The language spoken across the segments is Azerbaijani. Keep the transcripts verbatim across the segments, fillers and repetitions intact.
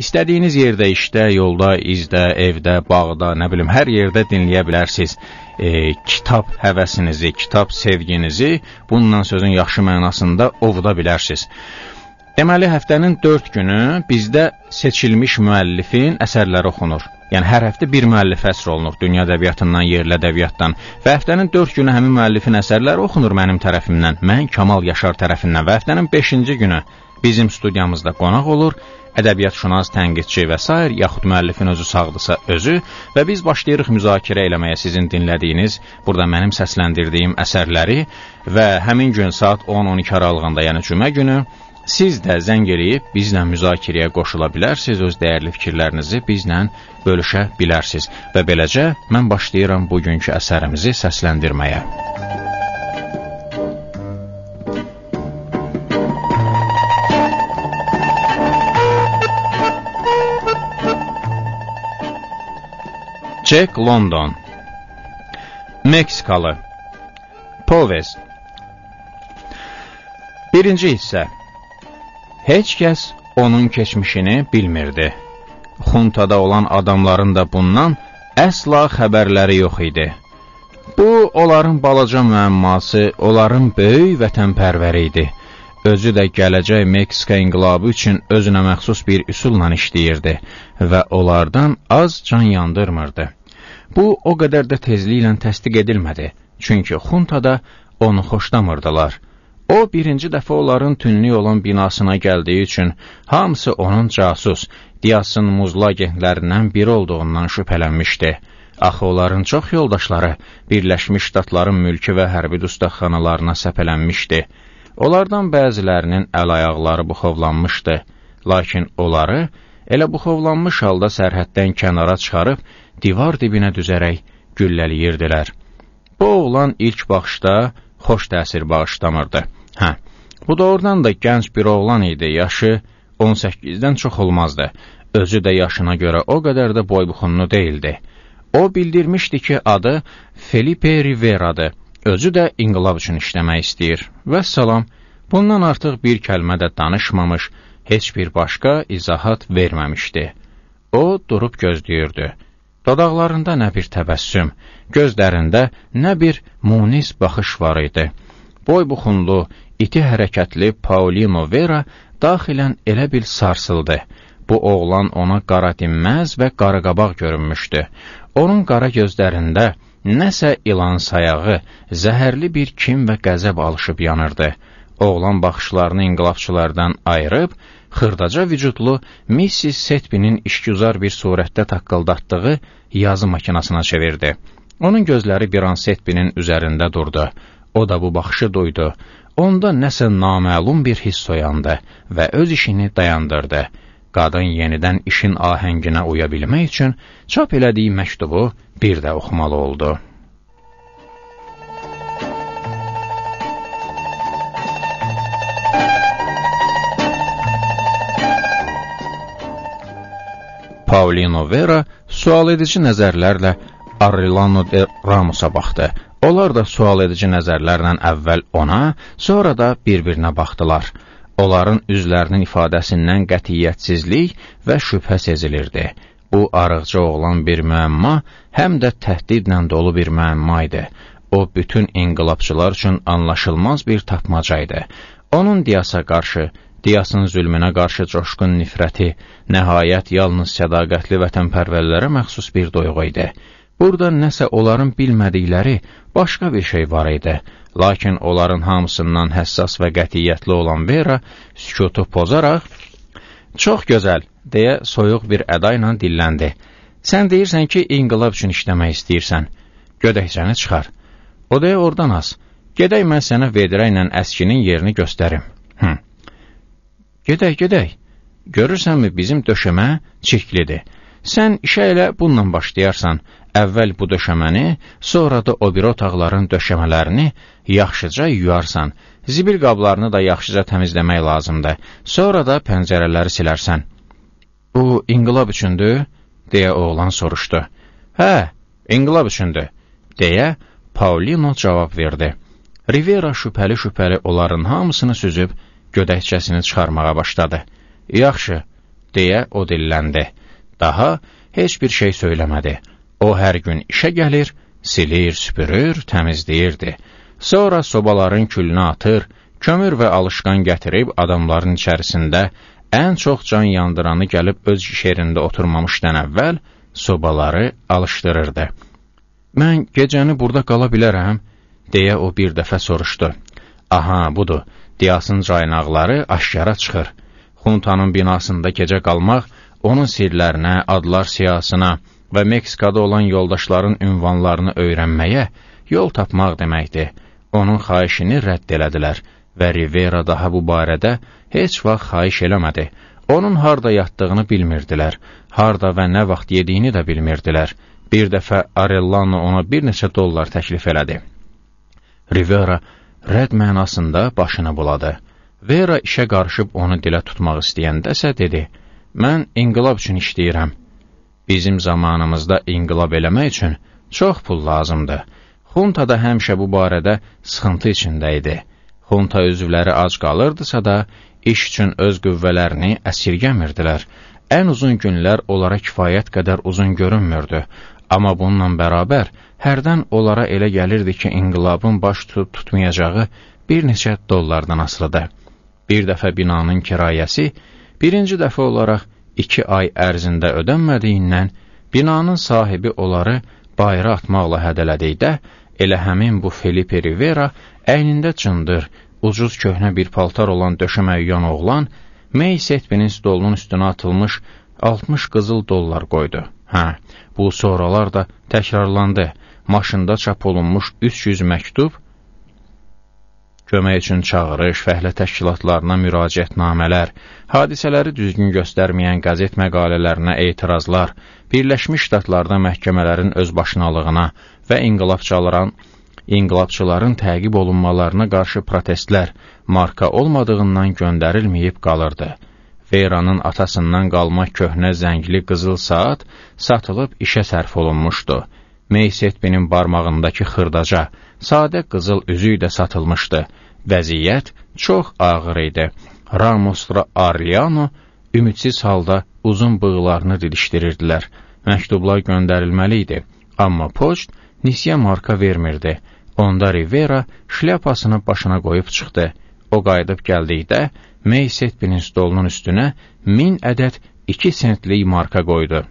İstədiyiniz yerdə, işdə, yolda, izdə, evdə, bağda, nə bilim, hər yerdə dinləyə bilərsiniz. E, kitab həvəsinizi, kitab sevginizi bundan sözün yaxşı mənasında ovuda bilərsiniz. Deməli, həftənin dörd günü bizdə seçilmiş müəllifin əsərləri oxunur. Yəni, hər həftə bir müəllif əsr olunur, dünya ədəbiyyatından, yerli ədəbiyyatdan. Və həftənin dörd günü həmin müəllifin əsərləri oxunur mənim tərəfimdən, mən Kamal Yaşar tərəfindən. Və həftənin beşinci günü bizim studiyamızda qonaq olur, ədəbiyyatşünas, tənqidçi və s. yaxud müəllifin özü sağdırsa özü və biz başlayırıq müzakirə eləməyə sizin dinlədiyiniz, burada mənim səsləndirdiyim əsərləri və həmin gün saat on on iki aralığında, yəni cümə günü, siz də zəng eləyib bizlə müzakirəyə qoşula bilərsiniz, öz dəyərli fikirlərinizi bizlə bölüşə bilərsiniz və beləcə mən başlayıram bugünkü əsərimizi səsləndirməyə. Jack London, Meksikalı, Povest. Birinci hissə. Heç kəs onun keçmişini bilmirdi. Xuntada olan adamların da bundan əsla xəbərləri yox idi. Bu, onların balaca müəmması, onların böyük vətənpərvəri idi. Özü də gələcək Meksika inqilabı üçün özünə məxsus bir üsulla işləyirdi və onlardan az can yandırmırdı. Bu, o qədər də tezliklə təsdiq edilmədi, çünki xuntada onu xoşlamırdılar. O, birinci dəfə onların tünlük olan binasına gəldiyi üçün hamısı onun casus, Diasın muzlu agentlərindən biri olduğundan şübhələnmişdi. Axı, onların çox yoldaşları Birləşmiş Ştatların mülki və hərbi dustaqxanalarına səpələnmişdi. Onlardan bəzilərinin əl-ayaqları buxovlanmışdı, lakin onları elə buxovlanmış halda sərhəddən kənara çıxarıb divar dibinə düzərək güllələyirdilər. Bu oğlan ilk baxışda xoş təsir bağışlamırdı. Hə, bu doğrudan da gənc bir oğlan idi, yaşı on səkkizdən çox olmazdı. Özü də yaşına görə o qədər də boybuxunlu değildi. O bildirmişdi ki, adı Felipe Riveradır. Özü də inqilab üçün işləmək istəyir. Vəssalam, bundan artıq bir kəlmə də danışmamış, heç bir başqa izahat verməmişdi. O, durub gözləyirdi. Dodaqlarında nə bir təbəssüm, gözlərində nə bir munis baxış var idi. Boybuxunlu, iti hərəkətli Paulino Vera daxilən elə bil sarsıldı. Bu oğlan ona qara dinməz və qaraqabaq görünmüşdü. Onun qara gözlərində nəsə ilan sayağı, zəhərli bir kin və qəzəb alışıb yanırdı. Oğlan baxışlarını inqilabçılardan ayırıb, xırdaca vücudlu Missis Setbinin işgüzar bir surətdə taqqıldatdığı yazı makinasına çevirdi. Onun gözləri bir an Setbinin üzərində durdu. O da bu baxışı duydu. Onda nəsə naməlum bir hiss oyandı və öz işini dayandırdı. Qadın yenidən işin ahənginə uya bilmək üçün çap elədiyi məktubu bir də oxumalı oldu. Paulino Vera sual edici nəzərlərlə Arellano de Ramosa baxdı. Onlar da sual edici nəzərlərlə əvvəl ona, sonra da bir-birinə baxdılar. Onların üzlərinin ifadəsindən qətiyyətsizlik və şübhə sezilirdi. Bu, arıqca oğlan bir müəmma, həm də təhdidlə dolu bir müəmma idi. O, bütün inqilabçılar üçün anlaşılmaz bir tapmacaydı. Onun Diasa qarşı, Diasın zülmünə qarşı coşqun nifrəti, nəhayət yalnız sədaqətli vətənpərvərlərə məxsus bir duyğu idi. Burada nəsə onların bilmədikləri başqa bir şey var idi. Lakin onların hamısından həssas və qətiyyətli olan Vera sükutu pozaraq, "Çox gözəl," deyə soyuq bir əda ilə dilləndi. "Sən deyirsən ki, inqilab üçün işləmək istəyirsən. Gödəkcəni çıxar. O deyə oradan az. Gedək mən sənə vedrə ilə əskinin yerini göstərim." "Hı. Gedək, gedək. Görürsənmi, bizim döşəmə çirklidir. Sən işə elə bununla başlayarsan. Əvvəl bu döşəməni, sonra da o bir otaqların döşəmələrini yaxşıca yuyarsan. Zibil qablarını da yaxşıca təmizləmək lazımdır. Sonra da pəncərələri silərsən." "Bu, inqilab üçündür?" deyə oğlan soruşdu. "Hə, inqilab üçündür," deyə Paulino cavab verdi. Rivera şübhəli-şübhəli onların hamısını süzüb, gödəkçəsini çıxarmağa başladı. "Yaxşı," deyə o dilləndi. Daha heç bir şey söyləmədi. O hər gün işə gəlir, silir, süpürür, təmizləyirdi. Sonra sobaların külünü atır, kömür və alışqan gətirib adamların içərisində ən çox can yandıranı gəlib öz iş yerində oturmamışdan əvvəl sobaları alışdırırdı. Mən gecəni burada qala bilərəm, deyə o bir dəfə soruşdu. Aha, budur, Diasın caynaqları aşkara çıxır. Xuntanın binasında gecə qalmaq, onun sirlərinə, adlar siyasına və Meksikada olan yoldaşların ünvanlarını öyrənməyə yol tapmaq deməkdir. Onun xahişini rədd elədilər və Rivera daha bu barədə heç vaxt xahiş eləmədi. Onun harda yatdığını bilmirdilər, harda və nə vaxt yediyini də bilmirdilər. Bir dəfə Arellano ona bir neçə dollar təklif elədi. Rivera rədd mənasında başını buladı. Vera işə qarışıb onu dilə tutmaq istəyəndəsə dedi, mən inqilab üçün işləyirəm. Bizim zamanımızda inqilab eləmək üçün çox pul lazımdır. Xunta da həmişə bu barədə sıxıntı içində idi. Xunta üzvləri ac qalırdısa da, iş üçün öz qüvvələrini əsirgəmirdilər. Ən uzun günlər onlara kifayət qədər uzun görünmürdü. Amma bununla bərabər, hərdən onlara elə gəlirdi ki, inqilabın baş tutub tutmayacağı bir neçə dollardan asılıdır. Bir dəfə binanın kirayəsi, birinci dəfə olaraq iki ay ərzində ödənmədiyindən, binanın sahibi onları bayra atmaqla hədələdikdə, elə həmin bu Felipe Rivera əynində cındır, ucuz köhnə bir paltar olan döşəməyyən oğlan, May Setbinin stolunun üstünə atılmış altmış qızıl dollar qoydu. Hə, bu sonralar da təkrarlandı. Maşında çap olunmuş üç yüz məktub, kömək üçün çağırış, fəhlə təşkilatlarına müraciətnamələr, hadisələri düzgün göstərməyən qəzet məqalələrinə etirazlar, Birləşmiş Ştatlarda məhkəmələrin özbaşınalığına və inqilabçıların, inqilabçıların təqib olunmalarına qarşı protestlər marka olmadığından göndərilməyib qalırdı. Vera'nın atasından qalma köhnə zəngli qızıl saat satılıb işə sərf olunmuşdu. May Setbinin barmağındakı xırdaca, sadə qızıl üzüyü də satılmışdı. Vəziyyət çox ağır idi. Ramosla Arliano ümidsiz halda uzun bığlarını didişdirirdilər. Məktublar göndərilməli idi. Amma poçt nisyə marka vermirdi. Onda Rivera şlyapasını başına qoyub çıxdı. O qayıdıb gəldikdə, May Setbinin stolunun üstünə min ədəd iki sentlik marka qoydu.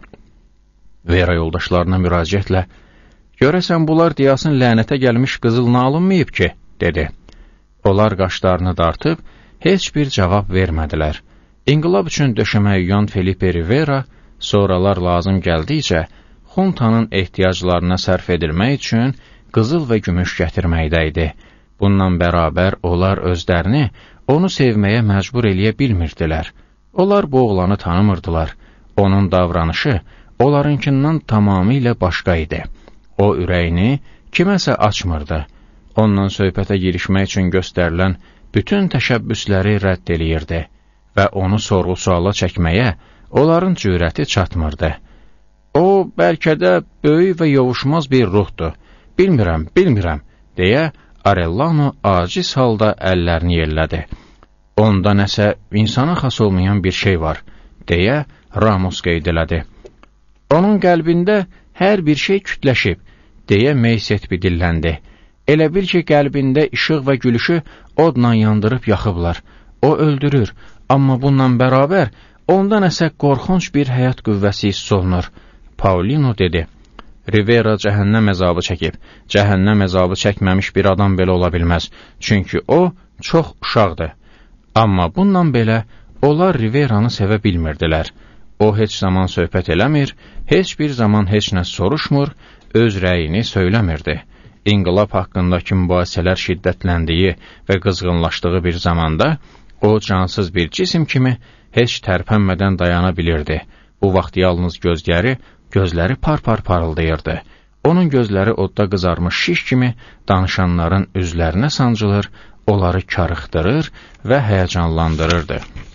Vera yoldaşlarına müraciətlə, görəsən bunlar Diasın lənətə gəlmiş qızılına alınmayıb ki, dedi. Onlar qaşlarını dartıb, heç bir cavab vermədilər. İnqilab üçün döşəməyyən Felipe Rivera, sonralar lazım gəldikcə, xuntanın ehtiyaclarına sərf edilmək üçün qızıl və gümüş gətirməkdə idi. Bununla bərabər onlar özlərini onu sevməyə məcbur eləyə bilmirdilər. Onlar bu oğlanı tanımırdılar. Onun davranışı onlarınkindən tamamilə başqa idi. O ürəyini kiməsə açmırdı. Ondan söhbətə girişmək üçün göstərilən bütün təşəbbüsləri rədd eləyirdi və onu sorğu-suala çəkməyə onların cürəti çatmırdı. O, bəlkə də böyük və yovuşmaz bir ruhdur. Bilmirəm, bilmirəm, deyə Arellano aciz halda əllərini yellədi. Onda nəsə insana xas olmayan bir şey var, deyə Ramos qeyd elədi. Onun qəlbində hər bir şey kütləşib, deyə May Setbi dilləndi. Elə bil ki, qəlbində işıq və gülüşü odla yandırıb yaxıblar. O öldürür, amma bununla bərabər onda nəsə qorxunc bir həyat qüvvəsi hiss olunur. Paulino dedi. Rivera cəhənnəm əzabı çəkib. Cəhənnəm əzabı çəkməmiş bir adam belə ola bilməz. Çünki o çox uşaqdır. Amma bununla belə onlar Riveranı sevə bilmirdilər. O heç zaman söhbət eləmir, heç bir zaman heç nə soruşmur, öz rəyini söyləmirdi. İnqilab haqqındakı mübahisələr şiddətləndiyi və qızğınlaşdığı bir zamanda o cansız bir cisim kimi heç tərpənmədən dayana bilirdi. Bu vaxt yalnız gözləri, gözləri par-par parıldayırdı. Onun gözləri odda qızarmış şiş kimi danışanların üzlərinə sancılır, onları karıxdırır və həyəcanlandırırdı.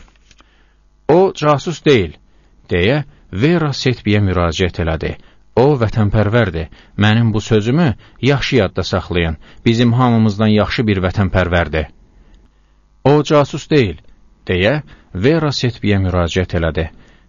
O, casus deyil, deyə Vera Setbiyə müraciət elədi. O, vətənpərvərdir. Mənim bu sözümü yaxşı yadda saxlayın. Bizim hamımızdan yaxşı bir vətənpərvərdir. O, casus deyil, deyə Vera Setbiyə müraciət elədi.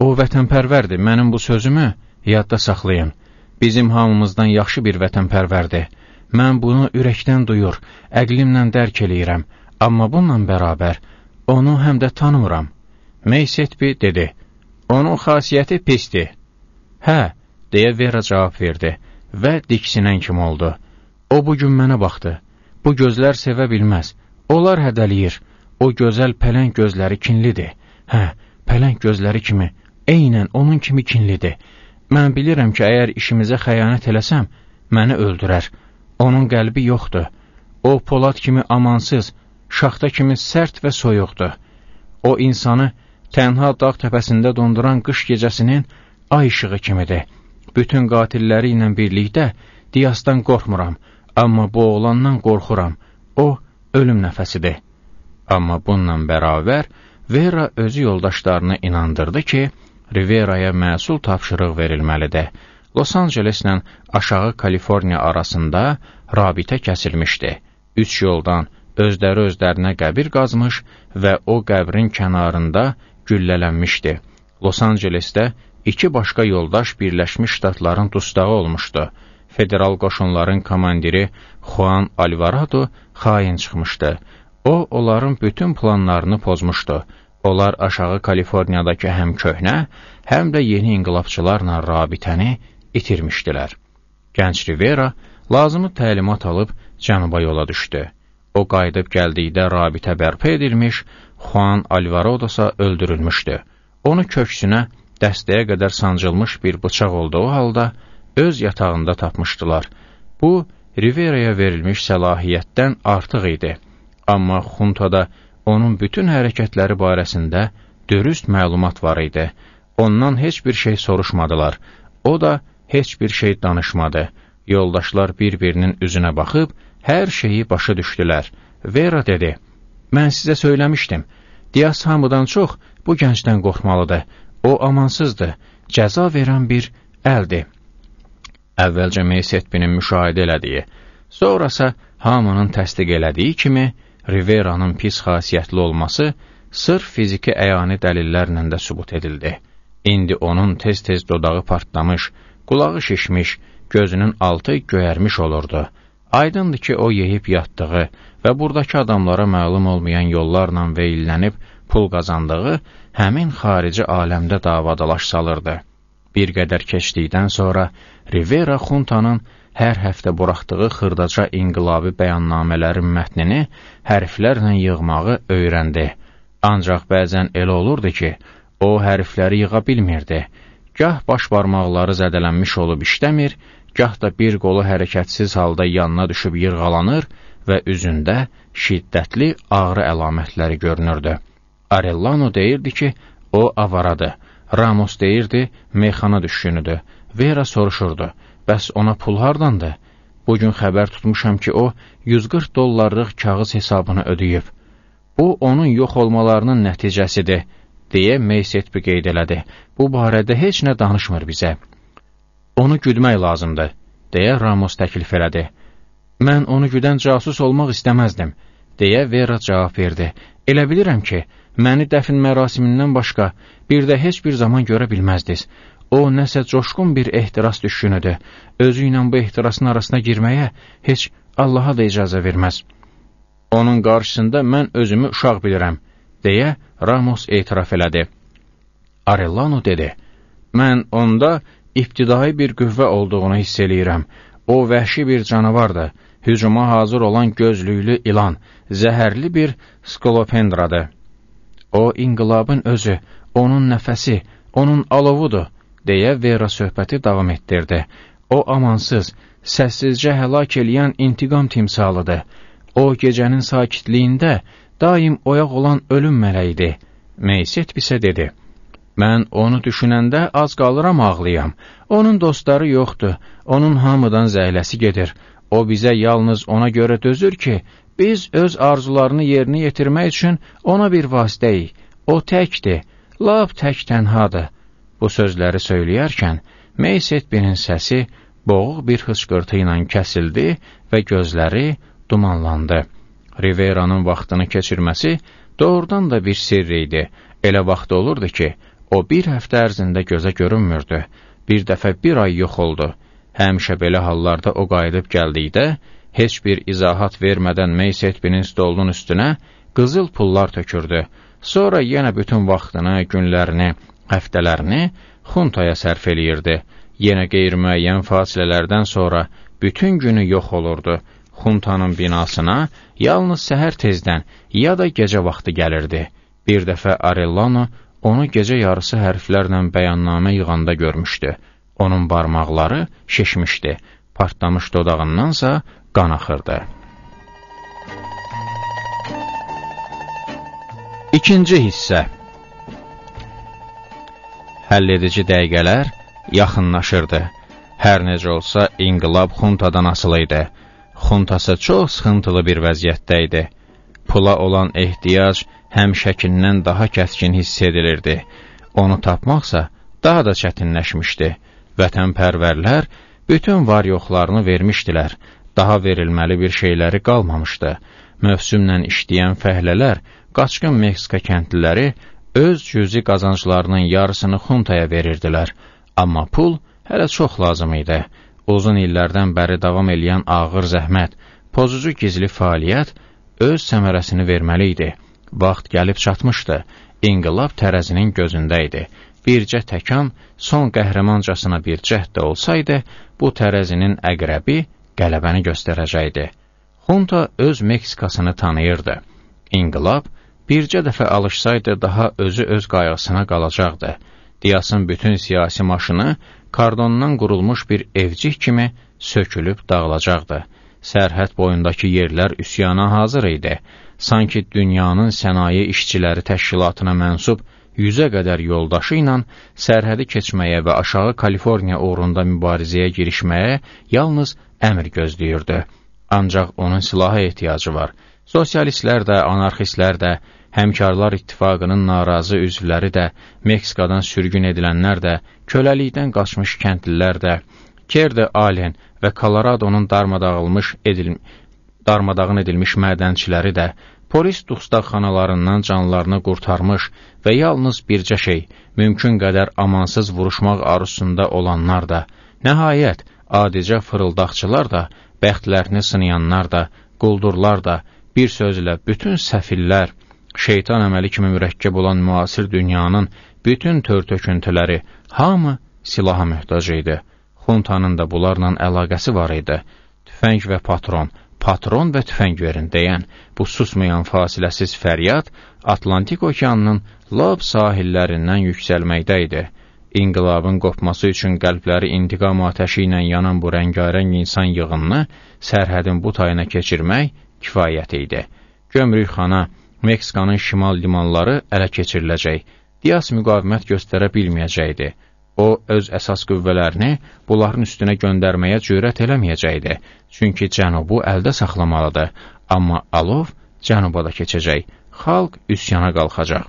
O vətənpərvərdir, mənim bu sözümü yadda saxlayın. Bizim hamımızdan yaxşı bir vətənpərvərdir. Mən bunu ürəkdən duyur, əqlimlə dərk eləyirəm, amma bununla bərabər onu həm də tanımıram. Meysetbi dedi, onun xasiyyəti pisdir. Hə, deyə Vera cavab verdi və diksinən kim oldu. O bugün mənə baxdı. Bu gözlər sevə bilməz. Onlar hədəliyir. O gözəl pələng gözləri kinlidir. Hə, pələng gözləri kimi, eynən onun kimi kinlidir. Mən bilirəm ki, əgər işimizə xəyanət eləsəm, məni öldürər. Onun qəlbi yoxdur. O, polad kimi amansız, şaxta kimi sərt və soyuqdur. O, insanı tənha dağ təpəsində donduran qış gecəsinin ay işığı kimidir. Bütün qatilləri ilə birlikdə Diyasdan qorxmuram, amma bu oğlandan qorxuram. O, ölüm nəfəsidir. Amma bununla bərabər, Vera özü yoldaşlarını inandırdı ki, Riveraya məsul tapşırıq verilməlidir. Los Angeleslə aşağı Kaliforniya arasında rabitə kəsilmişdi. Üç yoldan özləri özlərinə qəbir qazmış və o qəbrin kənarında güllələnmişdi. Los Angelesdə iki başqa yoldaş Birləşmiş Ştatların dustağı olmuşdu. Federal qoşunların komandiri Juan Alvarado xain çıxmışdı. O, onların bütün planlarını pozmuşdu. Onlar aşağı Kaliforniyadakı həm köhnə, həm də yeni inqilabçılarla rabitəni itirmişdilər. Gənc Rivera lazımı təlimat alıb cənuba yola düşdü. O, qayıdıb gəldikdə rabitə bərpa edilmiş, Juan Alvaradosa öldürülmüşdü. Onu köksünə dəstəyə qədər sancılmış bir bıçaq olduğu halda öz yatağında tapmışdılar. Bu, Riveraya verilmiş səlahiyyətdən artıq idi. Amma xuntada onun bütün hərəkətləri barəsində dürüst məlumat var idi. Ondan heç bir şey soruşmadılar. O da heç bir şey danışmadı. Yoldaşlar bir-birinin üzünə baxıb, hər şeyi başa düşdülər. Vera dedi, mən sizə söyləmişdim, Diyas hamıdan çox bu gəncdən qorxmalıdır. O amansızdır, cəza verən bir əldir. Əvvəlcə Meysetbinin müşahidə elədiyi, sonrasa hamının təsdiq elədiyi kimi, Rivera'nın pis xasiyyətli olması sırf fiziki əyani dəlillərlə də sübut edildi. İndi onun tez-tez dodağı partlamış, qulağı şişmiş, gözünün altı göyərmiş olurdu. Aydındır ki, o yeyib yatdığı və buradakı adamlara məlum olmayan yollarla veillənib pul qazandığı həmin xarici aləmdə davadalaş salırdı. Bir qədər keçdikdən sonra Rivera xuntanın hər həftə buraxdığı xırdaca inqilabi bəyannamələrin mətnini hərflərlə yığmağı öyrəndi. Ancaq bəzən elə olurdu ki, o hərfləri yığa bilmirdi. Gah baş barmaqları zədələnmiş olub işləmir, gah da bir qolu hərəkətsiz halda yanına düşüb yırğalanır və üzündə şiddətli ağrı əlamətləri görünürdü. Arellano deyirdi ki, o avaradır. Ramos deyirdi, meyxana düşkünüdür. Vera soruşurdu, bəs ona pul hardandır? Bugün xəbər tutmuşam ki, o yüz qırx dollarlıq kağız hesabını ödəyib. Bu, onun yox olmalarının nəticəsidir, deyə Meysetbi qeyd elədi. Bu barədə heç nə danışmır bizə. Onu güdmək lazımdır, deyə Ramos təklif elədi. Mən onu güdən casus olmaq istəməzdim, deyə Vera cavab verdi. Elə bilirəm ki, məni dəfn mərasimindən başqa bir də heç bir zaman görə bilməzdiniz. O, nəsə coşqun bir ehtiras düşkünüdür. Özü ilə bu ehtirasın arasına girməyə heç Allaha da icazə verməz. Onun qarşısında mən özümü uşaq bilirəm, deyə Ramos etiraf elədi. Arellano dedi, mən onda ibtidai bir qüvvə olduğunu hiss eləyirəm. O, vəhşi bir canavardır, hücuma hazır olan gözlüklü ilan, zəhərli bir skolopendradır. O, inqilabın özü, onun nəfəsi, onun alovudur, deyə Vera söhbəti davam etdirdi. O, amansız, səssizcə həlak eləyən intiqam timsalıdır. O, gecənin sakitliyində daim oyaq olan ölüm mələyidir. Meyset bizə dedi, mən onu düşünəndə az qalıram ağlayam. Onun dostları yoxdur, onun hamıdan zəhləsi gedir. O, bizə yalnız ona görə dözür ki, biz öz arzularını yerinə yetirmək üçün ona bir vasitəyik. O təkdir, lap tək tənhadır. Bu sözləri söyləyərkən, Meysetbinin səsi boğuq bir hıçqırtı ilə kəsildi və gözləri dumanlandı. Rivera'nın vaxtını keçirməsi doğrudan da bir sirr idi. Elə vaxt olurdu ki, O bir həftə ərzində gözə görünmürdü. Bir dəfə bir ay yox oldu. Həmişə belə hallarda o qayıdıb gəldikdə, heç bir izahat vermədən Meysetbinin stolunun üstünə qızıl pullar tökürdü. Sonra yenə bütün vaxtını, günlərini, həftələrini xuntaya sərf eləyirdi. Yenə qeyri-müəyyən fasilələrdən sonra bütün günü yox olurdu. Xuntanın binasına yalnız səhər tezdən ya da gecə vaxtı gəlirdi. Bir dəfə Arellano onu gecə yarısı hərflərlə bəyannamə yığanda görmüşdü. Onun barmaqları şişmişdi. Partlamış dodağındansa qan axırdı. İkinci hissə. Həlledici dəqiqələr yaxınlaşırdı. Hər necə olsa, inqilab xuntadan asılı idi. Xuntası çox sıxıntılı bir vəziyyətdə idi. Pula olan ehtiyac həmişəkindən daha kəskin hiss edilirdi. Onu tapmaqsa daha da çətinləşmişdi. Vətənpərvərlər bütün var-yoxlarını vermişdilər. Daha verilməli bir şeyləri qalmamışdı. Mövsümlə işləyən fəhlələr, qaçqın Meksika kəndliləri öz cüzi qazanclarının yarısını xuntaya verirdilər. Amma pul hələ çox lazım idi. Uzun illərdən bəri davam eləyən ağır zəhmət, pozucu gizli fəaliyyət öz səmərəsini verməli idi. Vaxt gəlib çatmışdı. İnqilab tərəzinin gözündə idi. Bircə təkan son qəhrəmancasına bir cəhd olsaydı, bu tərəzinin əqrəbi qələbəni göstərəcəkdi. Xunta öz Meksikasını tanıyırdı. İnqilab bircə dəfə alışsaydı daha özü öz qayğısına qalacaqdı. Diyasın bütün siyasi maşını kardondan qurulmuş bir evcik kimi sökülüb dağılacaqdı. Sərhəd boyundakı yerlər üsyana hazır idi. Sanki dünyanın sənaye işçiləri təşkilatına mənsub yüzə qədər yoldaşı ilə sərhədi keçməyə və aşağı Kaliforniya uğrunda mübarizəyə girişməyə yalnız əmr gözləyirdi. Ancaq onun silaha ehtiyacı var. Sosialistlər də, anarxistlər də, Həmkarlar İttifaqının narazı üzvləri də, Meksikadan sürgün edilənlər də, köləlikdən qaçmış kəndlilər də, Kerdə Allen və Colorado'nun darmadağılmış edil darmadağın edilmiş mədənçiləri də, polis dustaqxanalarından canlarını qurtarmış və yalnız bircə şey, mümkün qədər amansız vuruşmaq arzusunda olanlar da, nəhayət, adicə fırıldaqçılar da, bəxtlərini sınayanlar da, quldurlar da, bir sözlə bütün səfillər, şeytan əməli kimi mürəkkəb olan müasir dünyanın bütün tör-töküntüləri, hamı silaha möhtac idi. Xuntanın da bunlarla əlaqəsi var idi. Tüfəng və patron, patron və tüfəng verin deyən bu susmayan fasiləsiz fəryad Atlantik okeanının lab sahillərindən yüksəlməkdə idi. İnqilabın qopması üçün qəlbləri intiqam atəşi ilə yanan bu rəngarəng insan yığınını sərhədin bu tayına keçirmək kifayət idi. Gömrükxana, Meksikanın şimal limanları ələ keçiriləcək. Dias müqavimət göstərə bilməyəcəkdi. O, öz əsas qüvvələrini bunların üstünə göndərməyə cürət eləməyəcəkdi. Çünki cənubu əldə saxlamalıdır. Amma alov cənuba da keçəcək. Xalq üsyana qalxacaq.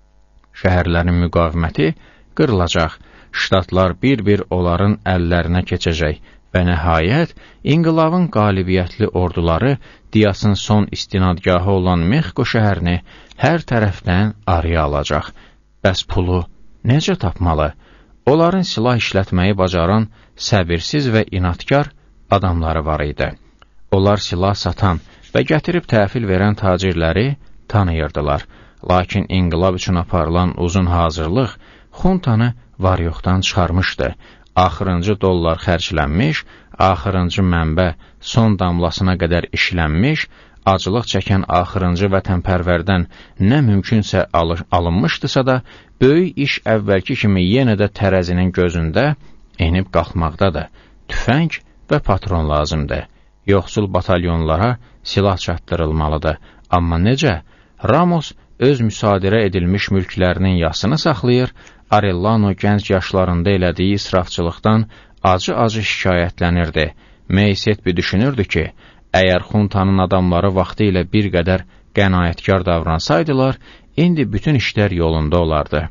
Şəhərlərin müqaviməti qırılacaq. Ştatlar bir-bir onların əllərinə keçəcək. Və nəhayət, inqilabın qalibiyyətli orduları Diasın son istinadgahı olan Mexiko şəhərini hər tərəfdən araya alacaq. Bəs pulu necə tapmalı? Onların silah işlətməyi bacaran, səbirsiz və inadkar adamları var idi. Onlar silah satan və gətirib təhvil verən tacirləri tanıyırdılar. Lakin inqilab üçün aparılan uzun hazırlıq xuntanı var-yoxdan çıxarmışdı. Axırıncı dollar xərclənmiş, axırıncı mənbə son damlasına qədər işlənmiş, acılıq çəkən axırıncı vətənpərvərdən nə mümkünsə alınmışdısa da, böyük iş əvvəlki kimi yenə də tərəzinin gözündə enib qalxmaqdadır. Tüfəng və patron lazımdır. Yoxsul batalyonlara silah çatdırılmalıdır. Amma necə? Ramos öz müsadirə edilmiş mülklərinin yasını saxlayır, Arellano gənc yaşlarında elədiyi israfçılıqdan acı-acı şikayətlənirdi. Meysetbi düşünürdü ki, əgər xuntanın adamları vaxtı ilə bir qədər qənaətkar davransaydılar, indi bütün işlər yolunda olardı.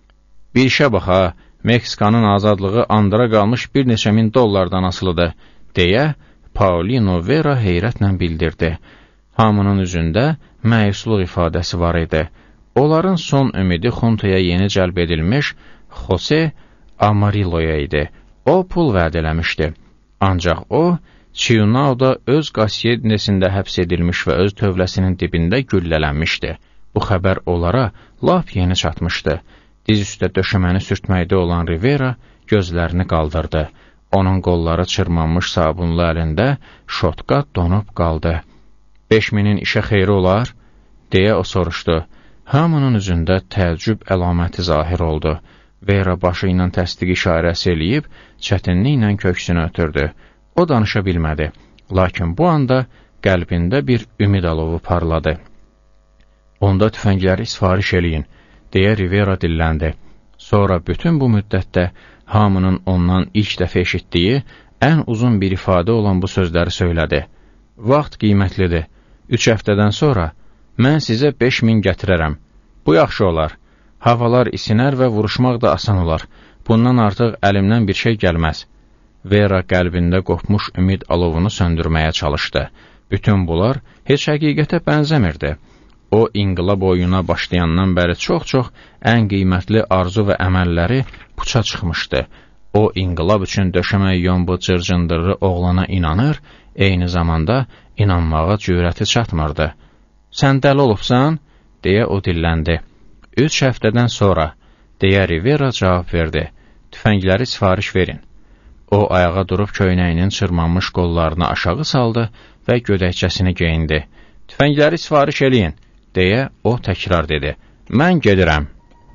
Bir işə baxa, Meksikanın azadlığı andıra qalmış bir neçə min dollardan asılıdır, deyə Paulino Vera heyrətlə bildirdi. Hamının üzündə məyusluq ifadəsi var idi. Onların son ümidi Xuntaya yeni cəlb edilmiş Jose Amarilloya idi. O pul vəd eləmişdi. Ancaq o, Çiunauda öz qasiyyednesində həbs edilmiş və öz tövləsinin dibində güllələnmişdi. Bu xəbər onlara lap yeni çatmışdı. Diz üstə döşəməni sürtməkdə olan Rivera gözlərini qaldırdı. Onun qolları çırmanmış sabunlu əlində şotqa donub qaldı. Beş minin işə xeyri olar? Deyə o soruşdu. Hamının üzündə təəccüb əlaməti zahir oldu. Vera başı ilə təsdiq işarəsi eləyib, çətinliklə köksünü ötürdü. O danışa bilmədi. Lakin bu anda qəlbində bir ümid alovu parladı. Onda tüfəngləri sifariş eləyin, deyə Rivera dilləndi. Sonra bütün bu müddətdə hamının ondan ilk dəfə eşitdiyi ən uzun bir ifadə olan bu sözləri söylədi. Vaxt qiymətlidir. Üç həftədən sonra mən sizə beş min gətirərəm. Bu yaxşı olar. Havalar isinər və vuruşmaq da asan olar. Bundan artıq əlimdən bir şey gəlməz. Vera qəlbində qopmuş ümid alovunu söndürməyə çalışdı. Bütün bunlar heç həqiqətə bənzəmirdi. O, inqilab oyuna başlayandan bəri çox-çox ən qiymətli arzu və əməlləri puça çıxmışdı. O, inqilab üçün döşəmə yon bu cırcındırlı oğlana inanır, eyni zamanda inanmağa cürəti çatmırdı. Sən dəli olubsan? Deyə o dilləndi. Üç həftədən sonra, deyə Rivera cavab verdi. Tüfəngləri sifariş verin. O, ayağa durub köynəyinin çırmanmış qollarını aşağı saldı və gödəkçəsini geyindi. Tüfəngləri sifariş eləyin, deyə o təkrar dedi. Mən gedirəm.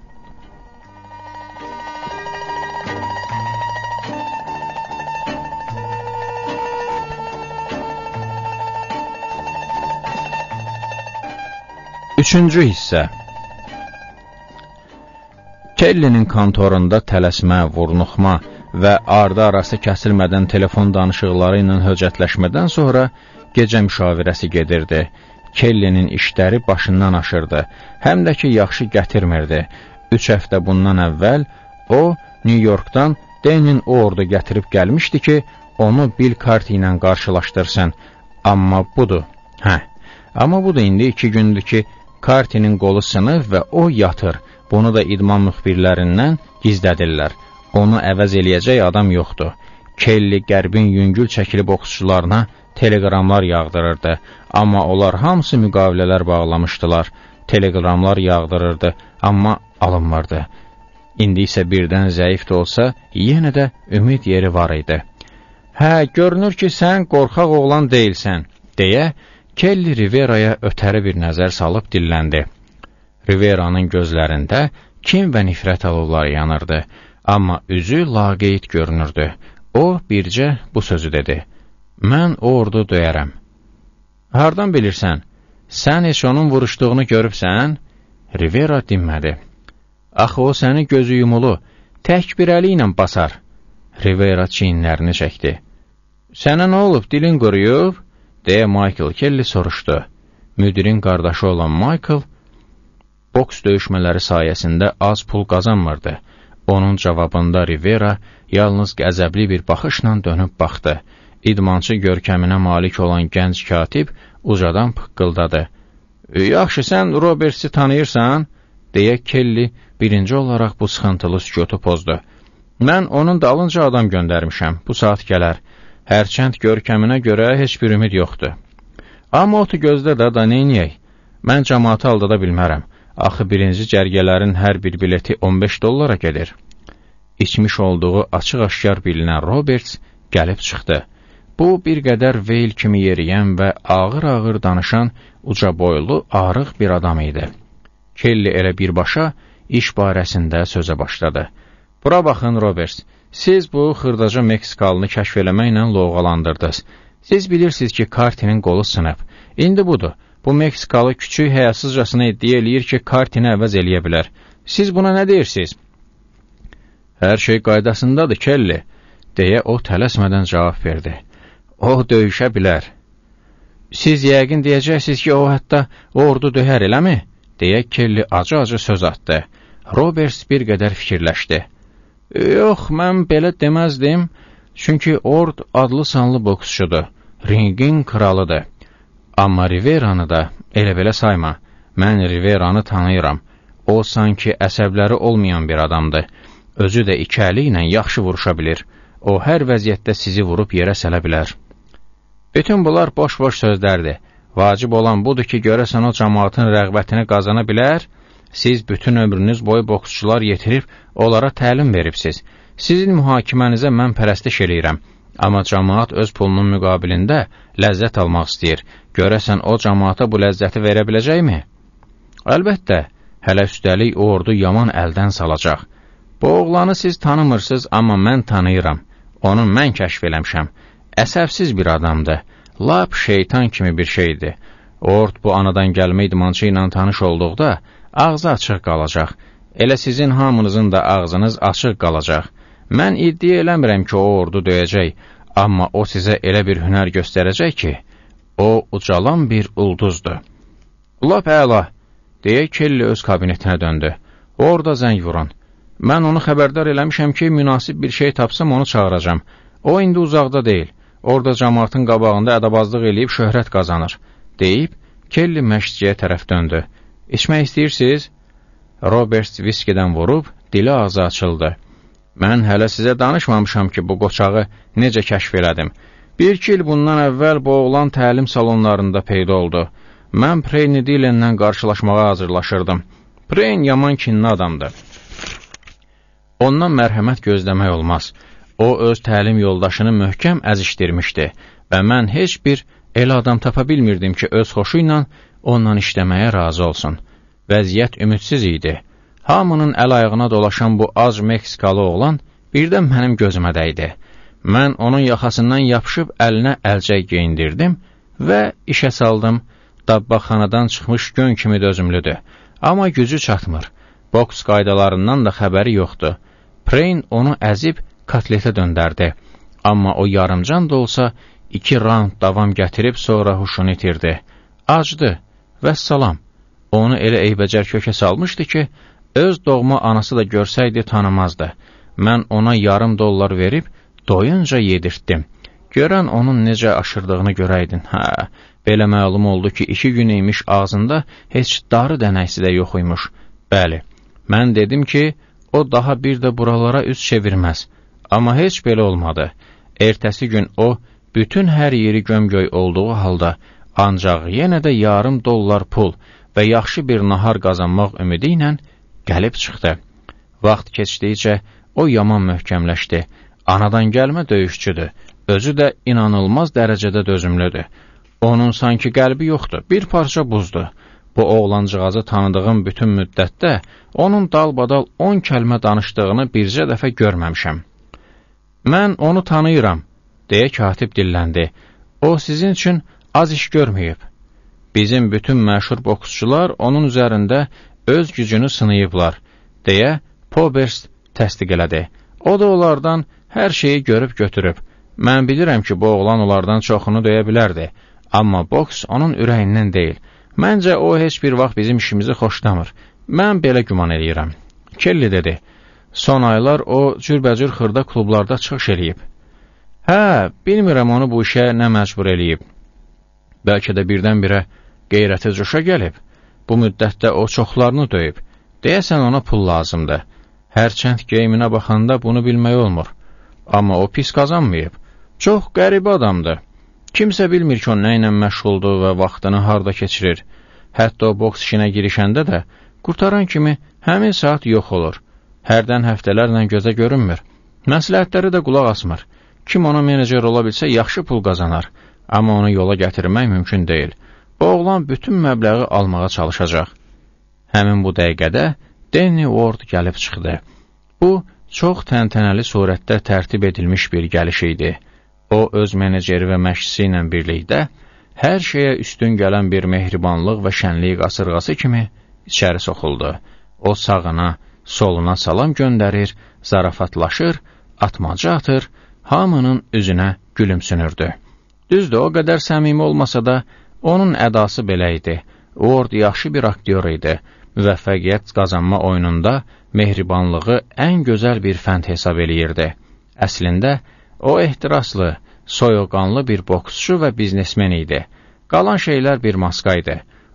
Üçüncü hissə. Kellinin kontorunda tələsmə, vurnuxma və ardı arası kəsilmədən telefon danışıqları ilə höcətləşmədən sonra gecə müşavirəsi gedirdi. Kellinin işləri başından aşırdı, həm də ki, yaxşı gətirmirdi. Üç həftə bundan əvvəl o, New Yorkdan Denin ordu gətirib gəlmişdi ki, onu Bill Carty ilə qarşılaşdırsın. Amma budur, hə, amma budur indi iki gündür ki, Carty'nin qolu sınır və o yatır. Bunu da idman müxbirlərindən gizlədirlər. Onu əvəz eləyəcək adam yoxdur. Kelly qərbin yüngül çəkili boksçularına teleqramlar yağdırırdı. Amma onlar hamısı müqavilələr bağlamışdılar. Teleqramlar yağdırırdı, amma alınmırdı. İndi isə birdən zəif də olsa, yenə də ümid yeri var idi. Hə, görünür ki, sən qorxaq oğlan deyilsən, deyə Kelly Rivera'ya ötəri bir nəzər salıb dilləndi. Rivera'nın gözlərində kin və nifrət alovları yanırdı, amma üzü laqeyd görünürdü. O, bircə bu sözü dedi. Mən o ordu döyərəm. Hardan bilirsən? Sən heç onun vuruşduğunu görübsən? Rivera dinmədi. Axı o səni gözü yumulu, tək bir əli ilə basar. Rivera çiyinlərini çəkdi. Sənə nə olub, dilin quruyub? Deyə Michael Kelly soruşdu. Müdirin qardaşı olan Michael, boks döyüşmələri sayəsində az pul qazanmırdı. Onun cavabında Rivera yalnız qəzəbli bir baxışla dönüb baxdı. İdmançı görkəminə malik olan gənc katib ucadan pıqqıldadı. Yaxşı, sən Robertsi tanıyırsan? Deyə Kelly birinci olaraq bu sıxıntılı sükutu pozdu. Mən onun dalınca adam göndərmişəm, bu saat gələr. Hərçənd görkəminə görə heç bir ümid yoxdur. Amma otu gözdə də da neyniyək? Mən cəmaatı aldada bilmərəm. Axı birinci cərgələrin hər bir bileti on beş dollara gedir. İçmiş olduğu açıq-aşkar bilinən Roberts gəlib çıxdı. Bu, bir qədər Veil kimi yeriyən və ağır-ağır danışan, uca boylu, arıq bir adam idi. Kelly elə birbaşa iş barəsində sözə başladı. Bura baxın, Roberts, siz bu xırdaca Meksikalını kəşf eləməklə loğalandırdınız. Siz bilirsiniz ki, Carty'nin qolu sınıb. İndi budur, bu Meksikalı küçük həyasızcasına iddia eləyir ki, Carty'ni əvəz eləyə bilər. Siz buna nə deyirsiniz? Hər şey qaydasındadır, Kelly, deyə o tələsmədən cavab verdi. O döyüşə bilər. Siz yəqin deyəcəksiniz ki, o hətta ordu döyər, eləmi? Deyə Kelly acı-acı söz atdı. Roberts bir qədər fikirləşdi. Yox, mən belə deməzdim, çünki Ord adlı sanlı boksçudur, ringin kralıdır. Amma Rivera'nı da elə belə sayma, mən Rivera'nı tanıyıram, O sanki əsəbləri olmayan bir adamdır. Özü də iki əli ilə yaxşı vuruşa bilir. O hər vəziyyətdə sizi vurub yerə sələ bilər. Bütün bunlar boş-boş sözlərdir. Vacib olan budur ki, görəsən o cəmaatın rəğbətini qazana bilər, siz bütün ömrünüz boyu boksçular yetirib, onlara təlim veribsiz. Sizin mühakimənizə mən pərəstiş eləyirəm. Amma cəmaat öz pulunun müqabilində ləzzət almaq istəyir. Görəsən o cəmaata bu ləzzəti verə biləcəkmi? Əlbəttə, hələ üstəlik o ordu yaman əldən salacaq. Bu oğlanı siz tanımırsınız, amma mən tanıyıram. Onu mən kəşf eləmişəm. Əsəbsiz bir adamdır. Lap şeytan kimi bir şeydir. Ord bu anadan gəlmə idmançı ilə tanış olduqda ağzı açıq qalacaq. Elə sizin hamınızın da ağzınız açıq qalacaq. Mən iddia eləmirəm ki, o ordu döyəcək, amma o sizə elə bir hünər göstərəcək ki, o ucalan bir ulduzdur. Lap əla, deyə Kelly öz kabinetinə döndü. Orada zəng vurun. Mən onu xəbərdar eləmişəm ki, münasib bir şey tapsam onu çağıracam. O indi uzaqda deyil. Orada cəmaatın qabağında ədəbazlıq eləyib şöhrət qazanır, deyib, Kelly məşqçiyə tərəf döndü. İçmək istəyirsiniz? Robert viskidən vurub, dili ağzı açıldı. Mən hələ sizə danışmamışam ki, bu qoçağı necə kəşf elədim. Bir-iki il bundan əvvəl bu oğlan təlim salonlarında peyda oldu. Mən Preyni Dillenlə qarşılaşmağa hazırlaşırdım. Preyn yaman kinli adamdır. Ondan mərhəmət gözləmək olmaz. O, öz təlim yoldaşını möhkəm əzişdirmişdi və mən heç bir elə adam tapa bilmirdim ki, öz xoşu ilə onunla işləməyə razı olsun. Vəziyyət ümidsiz idi. Hamının əl-ayağına dolaşan bu az Meksikalı oğlan birdən mənim gözümə dəydi. Mən onun yaxasından yapışıb əlinə əlcək geyindirdim və işə saldım. Dabbaqxanadan çıxmış gön kimi dözümlüdür. Amma gücü çatmır. Boks qaydalarından da xəbəri yoxdur. Preyn onu əzib kotletə döndərdi. Amma o yarımcan da olsa iki raund davam gətirib sonra huşunu itirdi. Acdı, vəssalam. Onu elə eybəcər kökə salmışdı ki, öz doğma anası da görsəydi tanımazdı. Mən ona yarım dollar verib doyunca yedirtdim. Görən onun necə aşırdığını görəydin. Hə, belə məlum oldu ki, iki gün imiş ağzında heç darı dənəksi də yox imiş. Bəli, mən dedim ki, o daha bir də buralara üz çevirməz. Amma heç belə olmadı. Ertəsi gün o, bütün hər yeri gömgöy olduğu halda, ancaq yenə də yarım dollar pul və yaxşı bir nahar qazanmaq ümidi ilə gəlib çıxdı. Vaxt keçdikcə o yaman möhkəmləşdi. Anadan gəlmə döyüşçüdür. Özü də inanılmaz dərəcədə dözümlüdür. Onun sanki qəlbi yoxdur, bir parça buzdur. Bu oğlancığazı tanıdığım bütün müddətdə onun dalbadal on kəlmə danışdığını bircə dəfə görməmişəm. Mən onu tanıyıram, deyə katib dilləndi. O sizin üçün az iş görməyib. Bizim bütün məşhur boksçular onun üzərində öz gücünü sınayıblar, deyə Poberst təsdiq elədi. O da onlardan hər şeyi görüb götürüb. Mən bilirəm ki, bu oğlan onlardan çoxunu döyə bilərdi, amma boks onun ürəyindən deyil. Məncə o heç bir vaxt bizim işimizi xoşlamır. Mən belə güman eləyirəm. Kelly dedi, son aylar o cürbəcür xırda klublarda çıxış eləyib. Hə, bilmirəm onu bu işə nə məcbur eləyib. Bəlkə də birdən-birə qeyrəti coşa gəlib. Bu müddətdə o çoxlarını döyüb. Deyəsən ona pul lazımdır. Hərçənd geyiminə baxanda bunu bilmək olmur. Amma o pis qazanmayıb. Çox qəribə adamdır. Kimsə bilmir ki, o nə ilə məşğuldur və vaxtını harda keçirir. Hətta o boks işinə girişəndə də qurtaran kimi həmin saat yox olur. Hərdən həftələrlə gözə görünmür. Məsləhətləri də qulaq asmır. Kim ona menecer ola bilsə yaxşı pul qazanar. Amma onu yola gətirmək mümkün deyil. O oğlan bütün məbləği almağa çalışacaq. Həmin bu dəqiqədə Danny Ward gəlib çıxdı. Bu, çox təntənəli surətdə tərtib edilmiş bir gəliş idi. O, öz meneceri və məşqçisi ilə birlikdə hər şeyə üstün gələn bir mehribanlıq və şənlik qasırğası kimi içəri soxuldu. O, sağına, soluna salam göndərir, zarafatlaşır, atmaca atır, hamının üzünə gülümsünürdü. Düzdür, o qədər səmimi olmasa da, onun ədası belə idi. Ward yaxşı bir aktyor idi. Müvəffəqiyyət qazanma oyununda mehribanlığı ən gözəl bir fənd hesab eləyirdi. Əslində, o ehtiraslı, soyuqqanlı bir boksçu və biznesmen idi. Qalan şeylər bir maska idi.